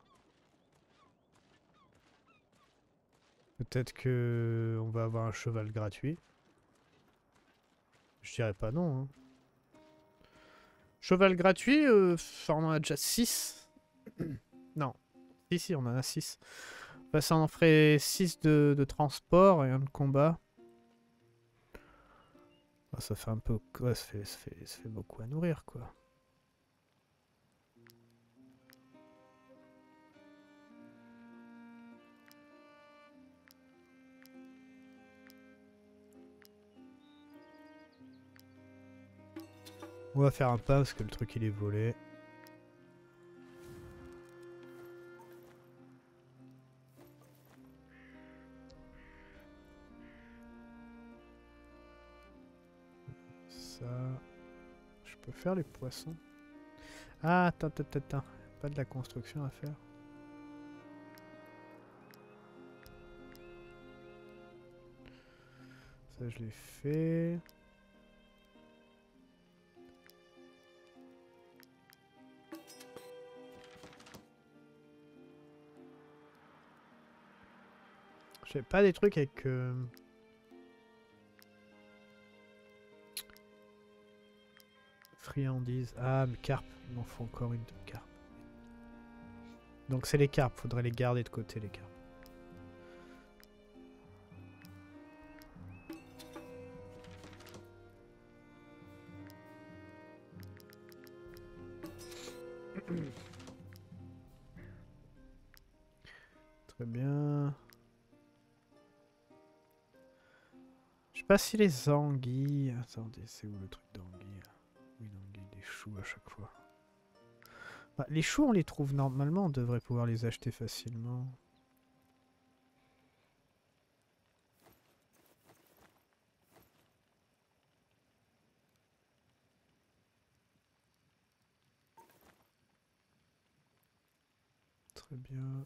Peut-être que on va avoir un cheval gratuit. Je dirais pas non. Hein. Cheval gratuit, on en a déjà 6. Non. Si, on en a 6. Bah, ça en ferait 6 de transport et un de combat. Bah, ça fait un peu... Ouais, ça fait beaucoup à nourrir, quoi. On va faire un pas parce que le truc il est volé. Ça... Je peux faire les poissons. Ah, attends. Pas de la construction à faire. Ça, je l'ai fait. J'ai pas des trucs avec... Friandises. Ah, mais carpe. Il m'en faut encore une de carpe. Donc c'est les carpes. Faudrait les garder de côté, les carpes. Très bien. Je sais pas si les anguilles... Attendez, c'est où le truc d'anguilles? Oui, l'anguille, des choux à chaque fois. Bah, les choux, on les trouve normalement. On devrait pouvoir les acheter facilement. Très bien.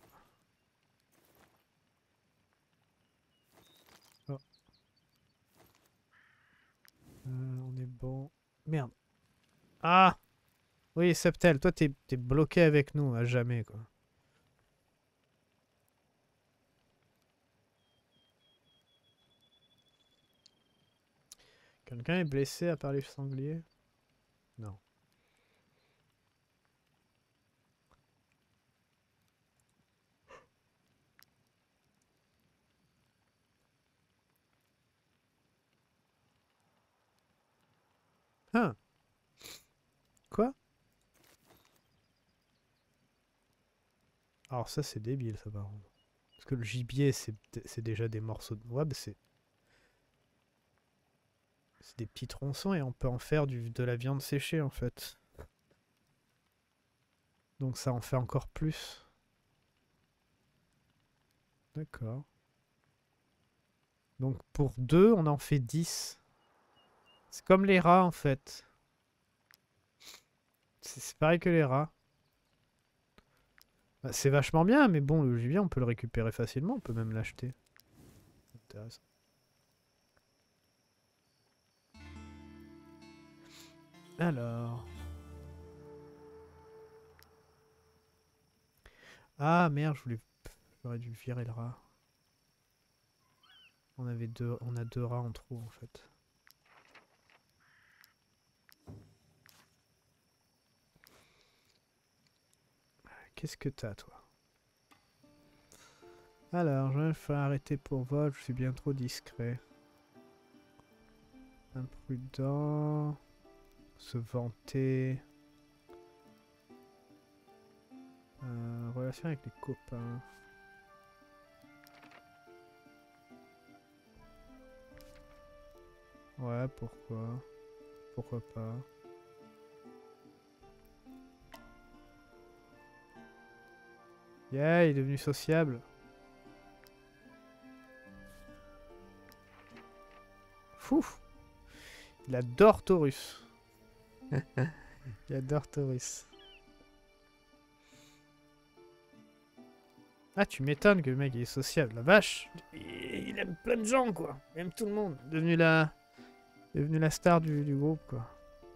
Oh. On est bon. Merde. Ah! Oui, Septel, toi t'es bloqué avec nous à jamais, quoi. Quelqu'un est blessé à part les sangliers? Non. Hein? Quoi? Alors ça c'est débile ça par contre. Parce que le gibier c'est déjà des morceaux de bois, c'est des petits tronçons et on peut en faire de la viande séchée en fait. Donc ça en fait encore plus. D'accord. Donc pour 2 on en fait 10. C'est comme les rats en fait. C'est pareil que les rats. Bah, c'est vachement bien, mais bon, le gibier, on peut le récupérer facilement, on peut même l'acheter. Intéressant. Alors. Ah merde, j'aurais dû virer le rat. On a deux rats en trop en fait. Qu'est-ce que t'as toi? Alors, je vais faire arrêter pour vol, je suis bien trop discret. Imprudent. Se vanter. Relation avec les copains. Ouais, pourquoi? Pourquoi pas? Yeah, il est devenu sociable. Fou! Il adore Taurus. Il adore Taurus. Ah, tu m'étonnes que le mec il est sociable. La vache! Il aime plein de gens, quoi. Il aime tout le monde. Devenu la star du groupe, quoi.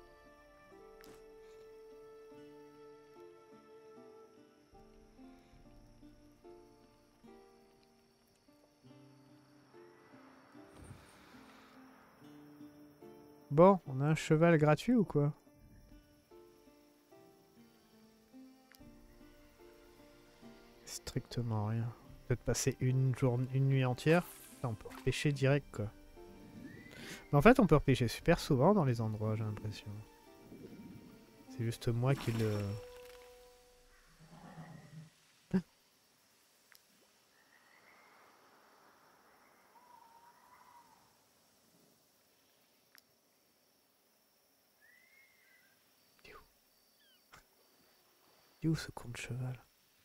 Bon, on a un cheval gratuit ou quoi? Strictement rien. Peut-être passer une nuit entière. Là, on peut repêcher direct, quoi. Mais en fait, on peut repêcher super souvent dans les endroits, j'ai l'impression. C'est juste moi qui le... Il est où ce con de cheval?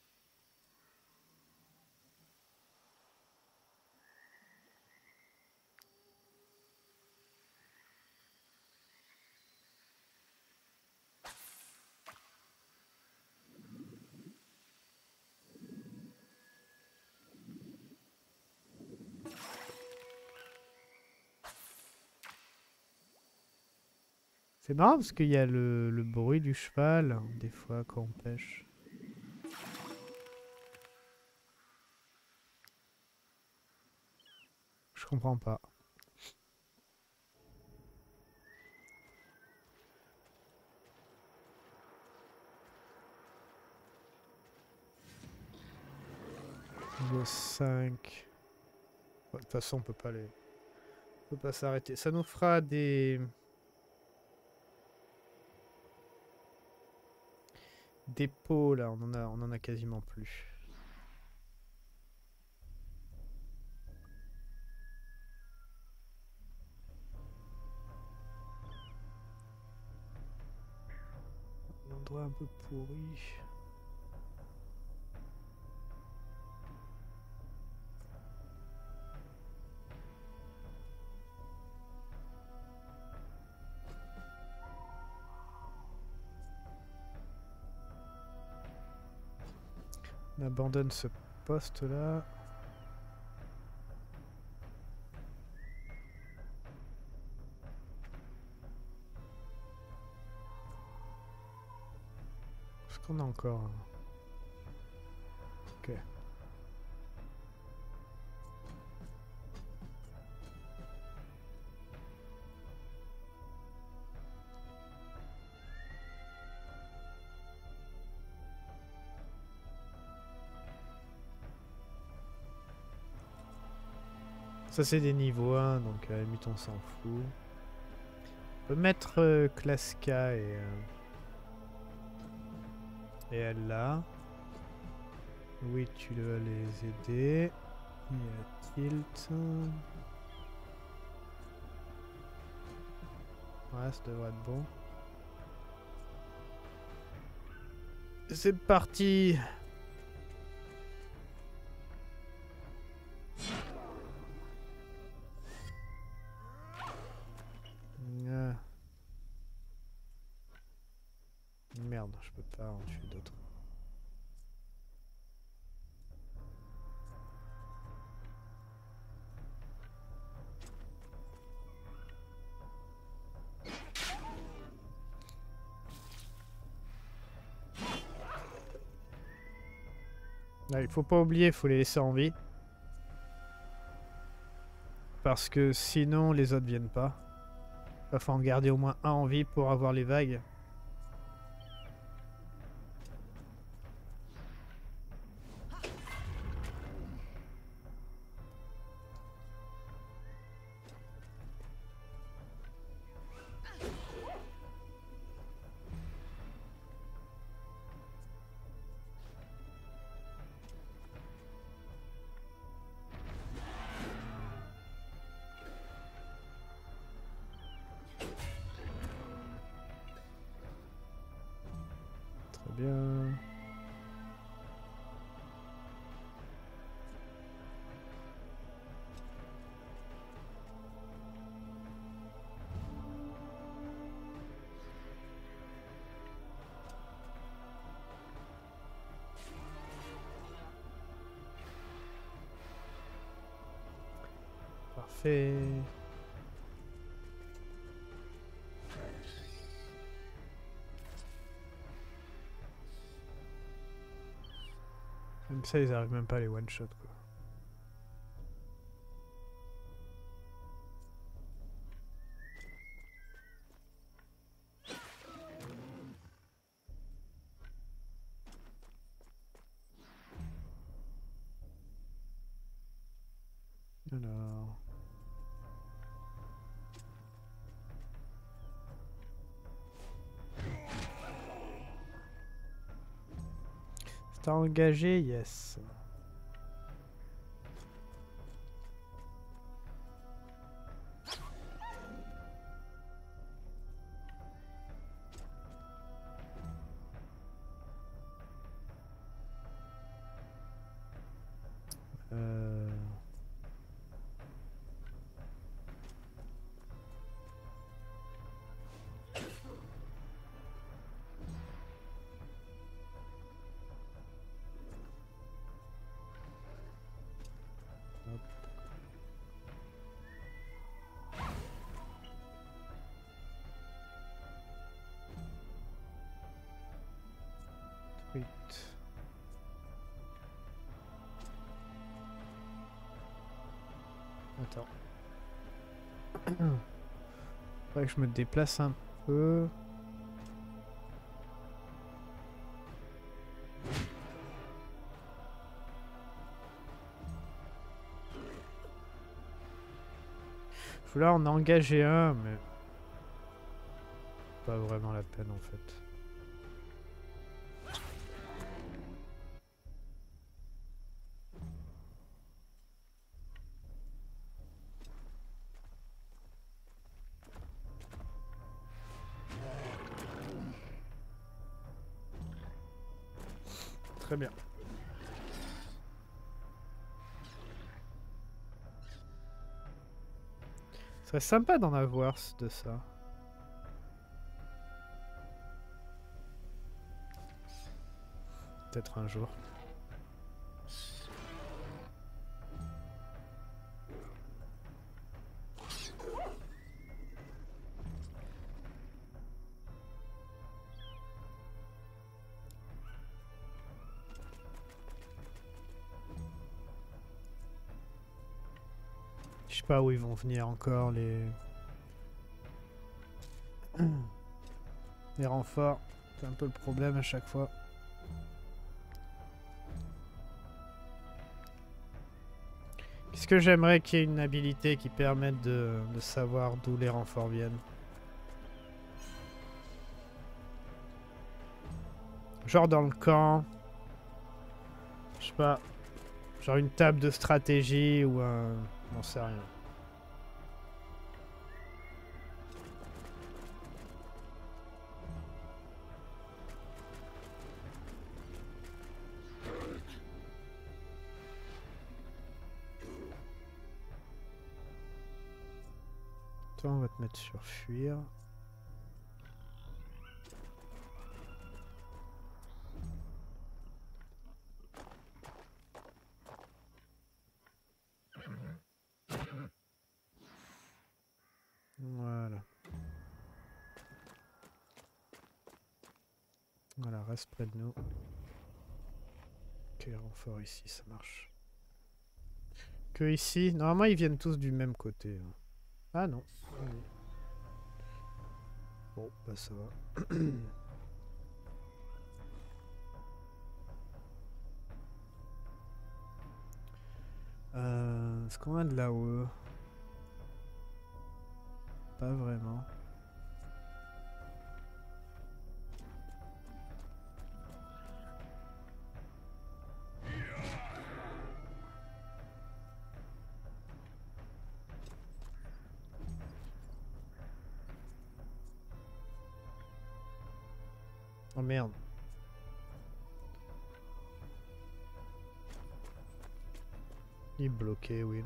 C'est marrant parce qu'il y a le bruit du cheval, des fois, quand on pêche. Je comprends pas. Niveau 5. Ouais, de toute façon, on peut pas les... On peut pas s'arrêter. Ça nous fera des... Des pots, là. On en a quasiment plus. Un endroit un peu pourri. On abandonne ce poste-là. Est-ce qu'on a encore... Ok. Ça, c'est des niveaux 1, donc à la limite, on s'en fout. On peut mettre Klaska et elle là. Oui, tu vas les aider. Il y a tilt. Ouais, ça devrait être bon. C'est parti! Ah. Merde, je peux pas en tuer d'autres. Là, il faut pas oublier, il faut les laisser en vie. Parce que sinon, les autres viennent pas. Il faut en garder au moins un en vie pour avoir les vagues. Très bien. Parfait. Même ça, ils arrivent même pas à les one-shot, quoi. Alors... C'est engagé, yes. Euh... Hop. Tweet. Attends. Faudrait que je me déplace un peu. Je voulais en engager un, mais... pas vraiment la peine, en fait. Très bien. Ce serait sympa d'en avoir de ça. Peut-être un jour. Je sais pas où ils vont venir encore les renforts. C'est un peu le problème à chaque fois. Est-ce que j'aimerais qu'il y ait une habilité qui permette de savoir d'où les renforts viennent? Genre dans le camp. Je sais pas. Genre une table de stratégie ou un... J'en sais rien. Toi, on va te mettre sur fuir. Voilà. Voilà, reste près de nous. Ok, renfort ici, ça marche. Que ici, normalement ils viennent tous du même côté. Ah non. Bon, bah ça va. Est-ce qu'on a de là-haut? Pas vraiment. Oh merde. Il est bloqué, oui.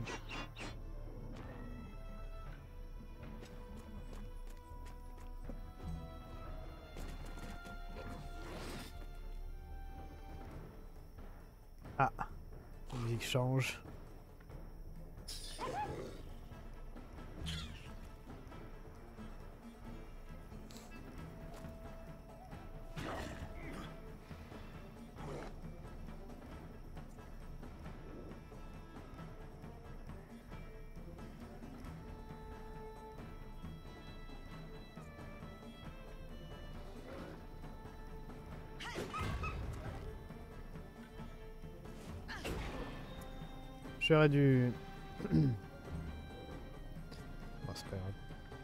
Ah, la musique change. J'aurais dû... Bon, c'est pas grave.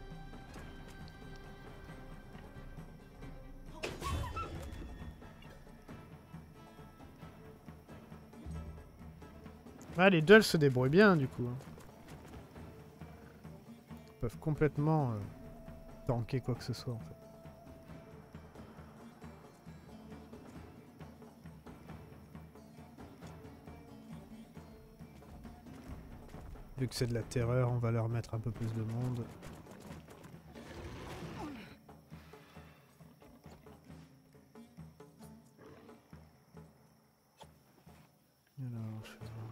Ah, les deux, elles se débrouillent bien, du coup. Ils peuvent complètement tanker quoi que ce soit, en fait. Vu que c'est de la terreur, on va leur mettre un peu plus de monde. Alors, je vais voir.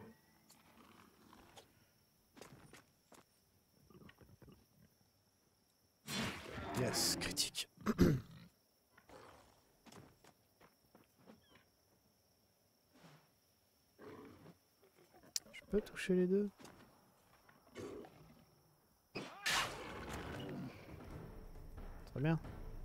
Yes, critique. Je peux toucher les deux? Très bien.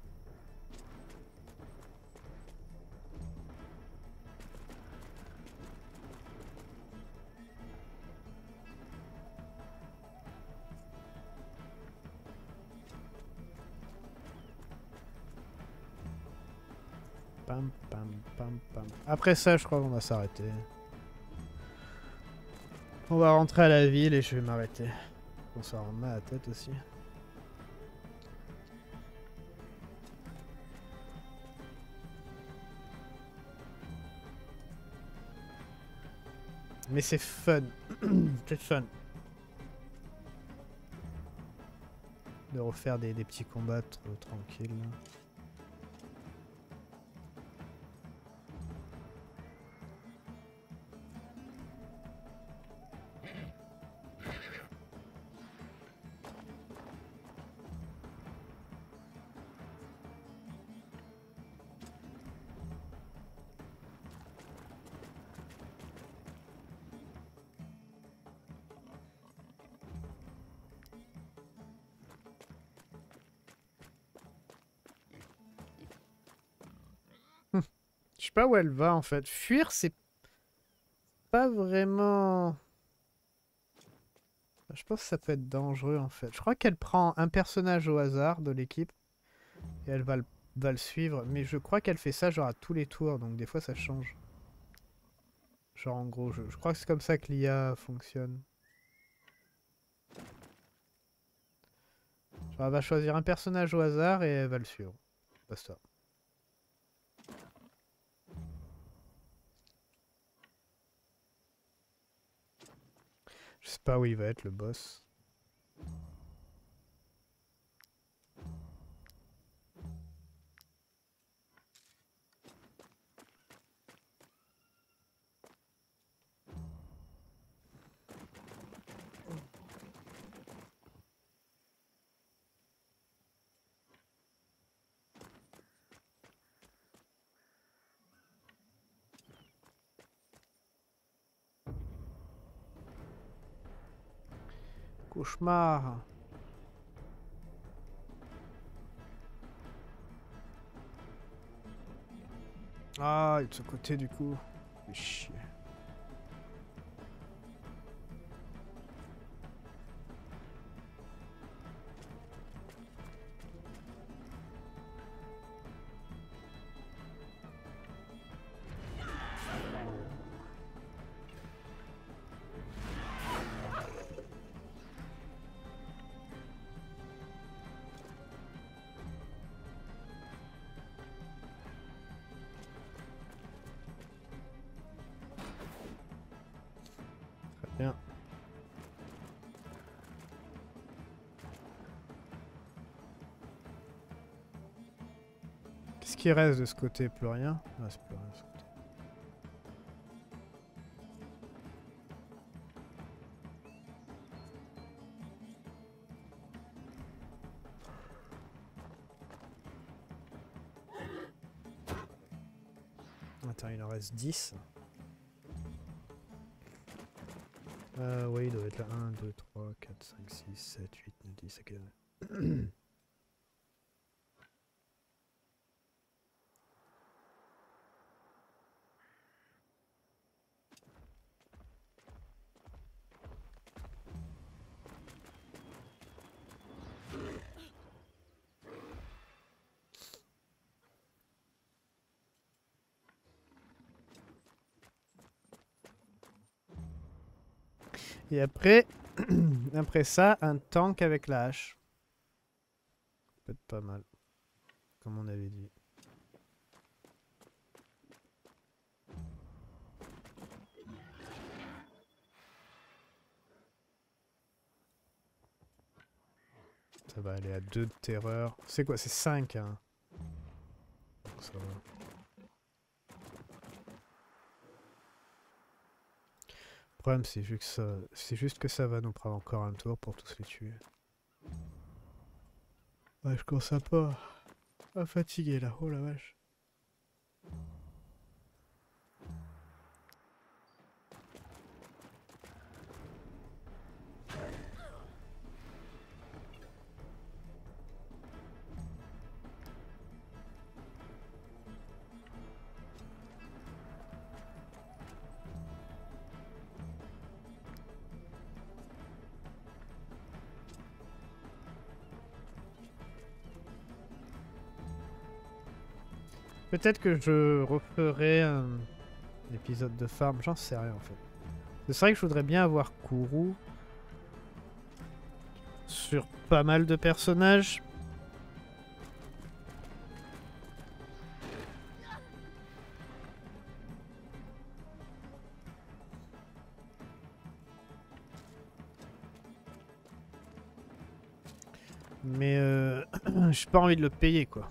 Pam, pam, pam, pam. Après ça, je crois qu'on va s'arrêter. On va rentrer à la ville et je vais m'arrêter. On s'en remet à la tête aussi. Mais c'est fun. C'est fun. De refaire des petits combats tranquilles. Je sais pas où elle va en fait. Fuir, c'est pas vraiment... Je pense que ça peut être dangereux en fait. Je crois qu'elle prend un personnage au hasard de l'équipe et elle va le suivre. Mais je crois qu'elle fait ça genre à tous les tours, donc des fois ça change. Genre en gros, je crois que c'est comme ça que l'IA fonctionne. Genre elle va choisir un personnage au hasard et elle va le suivre. Basta. Je sais pas où il va être le boss. Cauchemar. Ah, il est de ce côté du coup. Fait chier. Très bien. Qu'est-ce qui reste de ce côté? Plus rien? Ah, c'est plus rien de ce côté. Attends, il en reste 10. Oui, il doit être là. 1, 2, 3, 4, 5, 6, 7, 8, 9, 10. Ok. Et après, après ça, un tank avec la hache. Peut être pas mal, comme on avait dit. Ça va aller à 2 de terreur. C'est quoi? C'est 5, hein. Donc ça va. Le problème, c'est juste que ça va nous prendre encore un tour pour tous les tuer. Ouais, je commence un peu à fatiguer là. Oh la vache. Peut-être que je referai un épisode de farm, j'en sais rien en fait. C'est vrai que je voudrais bien avoir Kourou sur pas mal de personnages. Mais j'ai pas envie de le payer quoi.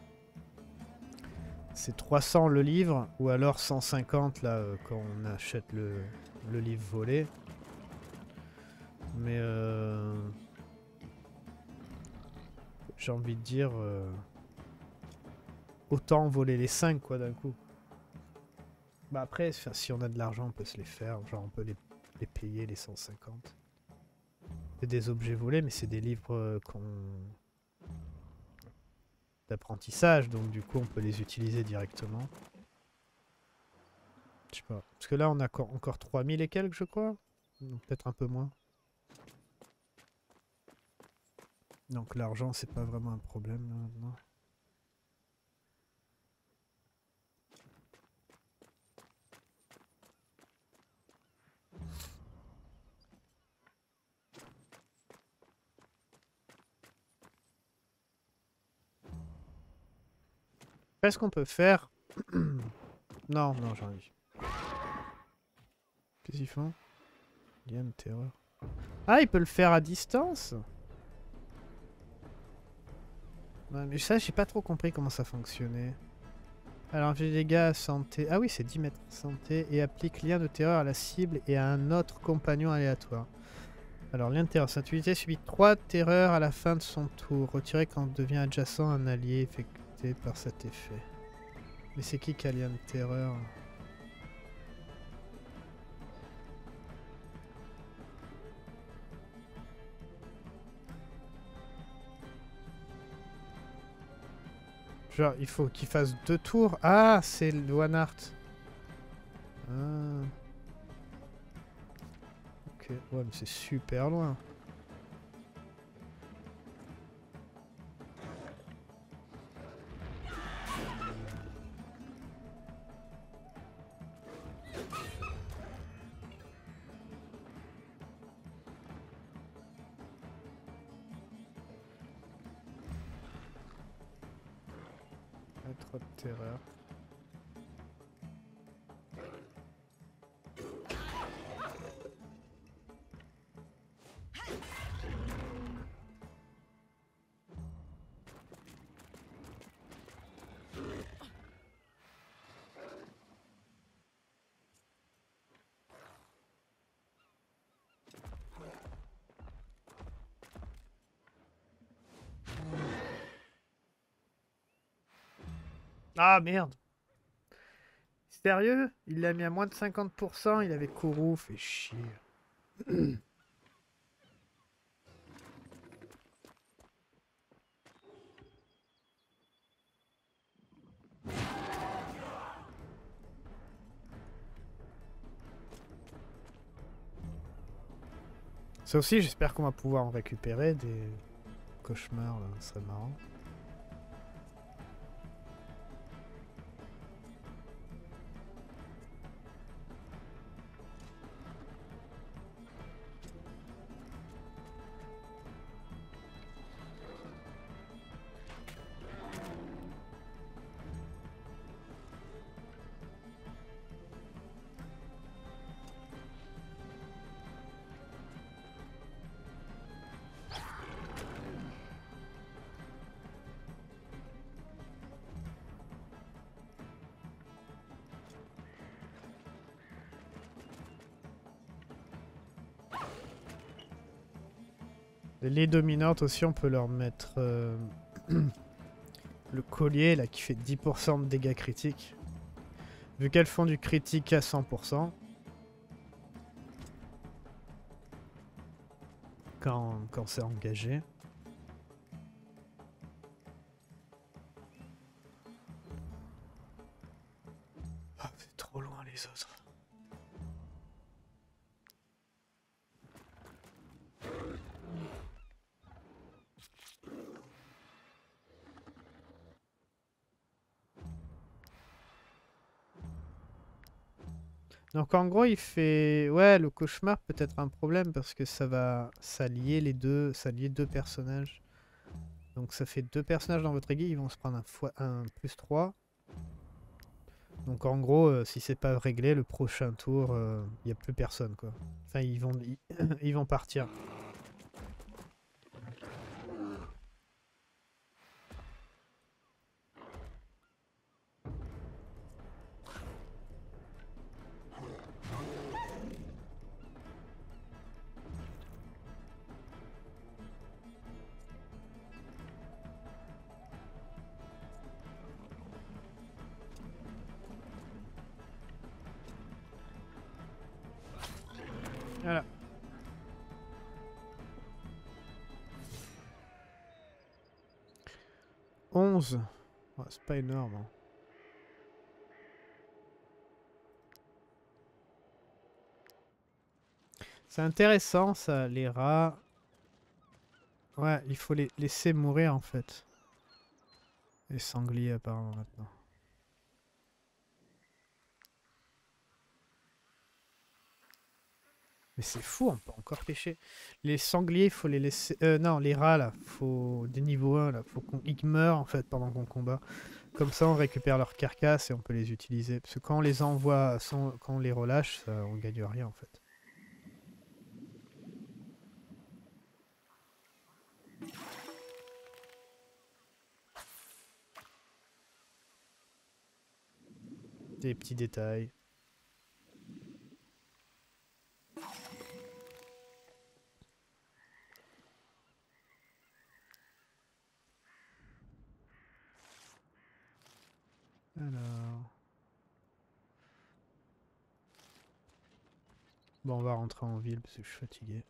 C'est 300 le livre, ou alors 150 là quand on achète le livre volé. Mais j'ai envie de dire autant voler les 5 quoi d'un coup. Bah après, si on a de l'argent, on peut se les faire. Genre on peut les payer les 150. C'est des objets volés, mais c'est des livres d'apprentissage, donc du coup on peut les utiliser directement. Je sais pas. Parce que là on a encore 3000 et quelques je crois. Peut-être un peu moins. Donc l'argent c'est pas vraiment un problème là maintenant. Qu'est-ce qu'on peut faire? Non, non, j'en ai. Qu'est-ce qu'ils font? Lien de terreur. Ah, il peut le faire à distance? Ouais, mais ça, j'ai pas trop compris comment ça fonctionnait. Alors, j'ai des dégâts à santé. Ah oui, c'est 10 mètres santé. Et applique lien de terreur à la cible et à un autre compagnon aléatoire. Alors, lien de terreur. Cette unité subit 3 terreurs à la fin de son tour. Retiré quand devient adjacent un allié affecté par cet effet. Mais c'est qui a lien de terreur? Genre, il faut qu'il fasse 2 tours. Ah, c'est le One Art. Ah. Ok, ouais, mais c'est super loin. Trop de terreur. Ah merde! Sérieux? Il l'a mis à moins de 50%, il avait Kourou, fait chier. Ça aussi, j'espère qu'on va pouvoir en récupérer des cauchemars, là, ce serait marrant. Les dominantes aussi, on peut leur mettre le collier là qui fait 10% de dégâts critiques. Vu qu'elles font du critique à 100%, quand c'est engagé. Ah, c'est trop loin les autres. Donc en gros il fait... Ouais, le cauchemar peut être un problème parce que ça va s'allier les deux, s'allier deux personnages. Donc ça fait 2 personnages dans votre aiguille, ils vont se prendre un +3. Donc en gros, si c'est pas réglé, le prochain tour, il n'y a plus personne quoi. Enfin ils vont partir. Voilà. 11. Ouais, c'est pas énorme. Hein. C'est intéressant ça, les rats. Ouais, il faut les laisser mourir en fait. Les sangliers apparemment maintenant. Mais c'est fou, on peut encore pêcher. Les sangliers, il faut les laisser... non, les rats là, faut des niveaux 1 là, faut qu'ils meurent en fait pendant qu'on combat. Comme ça, on récupère leurs carcasses et on peut les utiliser. Parce que quand on les envoie, quand on les relâche, ça, on gagne rien en fait. Des petits détails. Alors... Bon, on va rentrer en ville parce que je suis fatigué.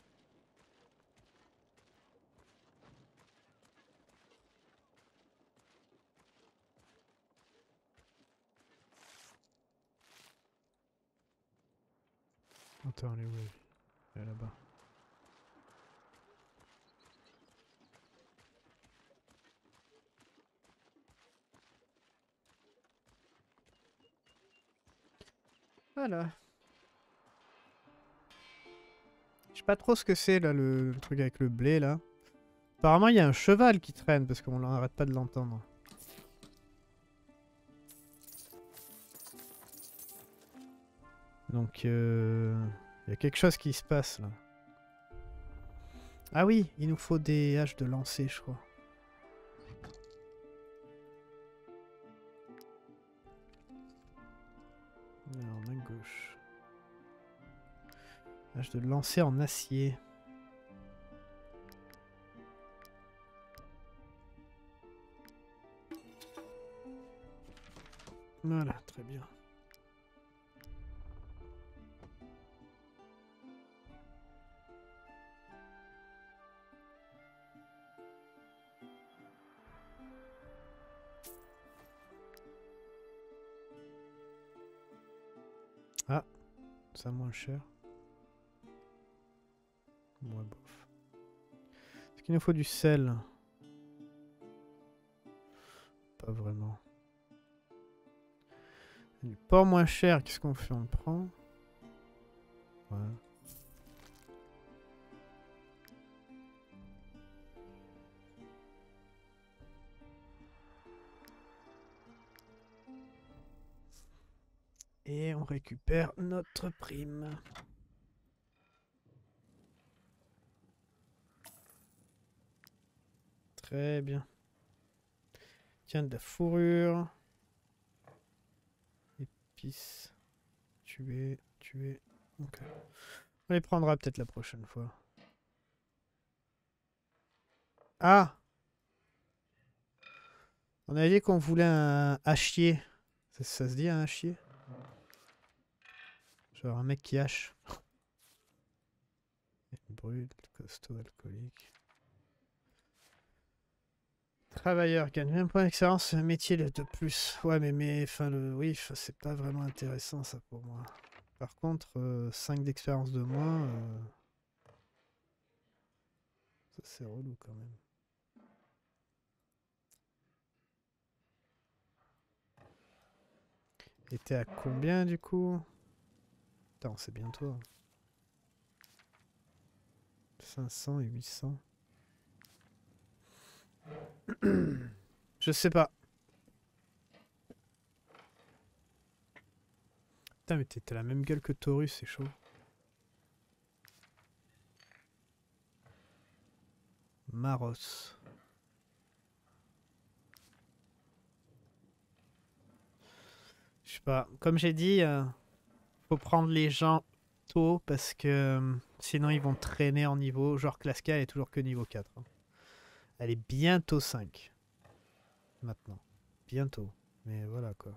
Attends, elle est où elle? Elle est là-bas. Voilà. Je sais pas trop ce que c'est là, le truc avec le blé là. Apparemment, il y a un cheval qui traîne parce qu'on n'arrête pas de l'entendre. Donc, il y a quelque chose qui se passe là. Ah oui, il nous faut des haches de lancer, je crois. Alors, main gauche. Hache de lancer en acier. Voilà, très bien. Ah, ça moins cher. Moins bof. Est-ce qu'il nous faut du sel? Pas vraiment. Du porc moins cher, qu'est-ce qu'on fait? On le prend? Ouais. Et on récupère notre prime. Très bien. Tiens, de la fourrure. Épices. Tuer, tuer. Ok. On les prendra peut-être la prochaine fois. Ah! On avait dit qu'on voulait un hachier. Ça se dit un hachier? Genre un mec qui hache. Brut, costaud, alcoolique. Travailleur gagne 20 points d'expérience, c'est un métier de plus. Ouais, mais enfin, oui, c'est pas vraiment intéressant ça pour moi. Par contre, 5 d'expérience de moins, ça c'est relou quand même. Et t'es à combien du coup? Putain, c'est bientôt. 500 et 800. Je sais pas. Putain, mais t'as la même gueule que Taurus, c'est chaud. Maros. Je sais pas. Comme j'ai dit, faut prendre les gens tôt parce que sinon ils vont traîner en niveau. Genre Klaska est toujours que niveau 4. Hein. Elle est bientôt 5. Maintenant. Bientôt. Mais voilà quoi.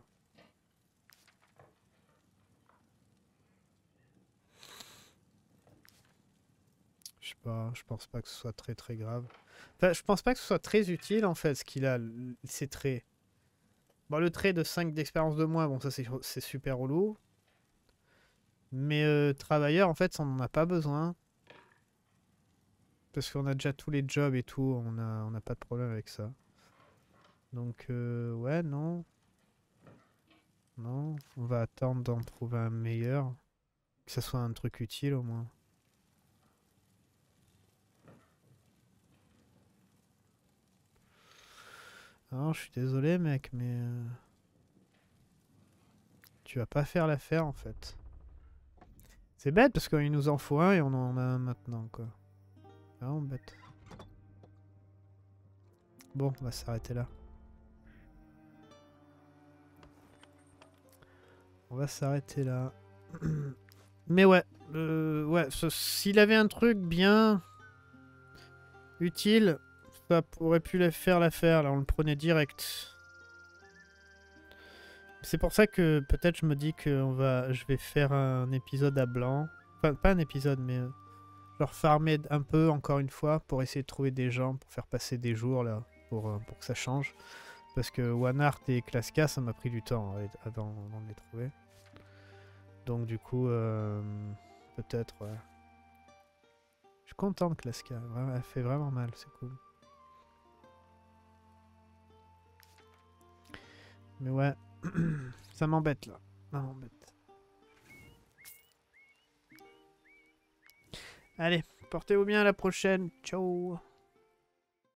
Je sais pas, je pense pas que ce soit très très grave. Enfin, je pense pas que ce soit très utile en fait ce qu'il a, ces traits. Bon, le trait de 5 d'expérience de moins, bon ça c'est super relou. Mais travailleur en fait, on n'en a pas besoin. Parce qu'on a déjà tous les jobs et tout, on a pas de problème avec ça. Donc ouais, non. Non, on va attendre d'en trouver un meilleur. Que ça soit un truc utile au moins. Non, je suis désolé mec, mais... tu vas pas faire l'affaire en fait. C'est bête parce qu'il nous en faut un et on en a un maintenant quoi. Vraiment bête. Bon, on va s'arrêter là. On va s'arrêter là. Mais ouais, ouais, s'il avait un truc bien utile, ça aurait pu faire l'affaire. Là, on le prenait direct. C'est pour ça que peut-être je me dis que je vais faire un épisode à blanc. Enfin, pas un épisode, mais genre farmer un peu encore une fois pour essayer de trouver des gens pour faire passer des jours là, pour que ça change. Parce que One Art et Klaska, ça m'a pris du temps avant de les trouver. Donc du coup, peut-être, ouais. Je suis content de Klaska, elle fait vraiment mal, c'est cool. Mais ouais, ça m'embête là, ça m'embête. Allez, portez-vous bien, à la prochaine, ciao.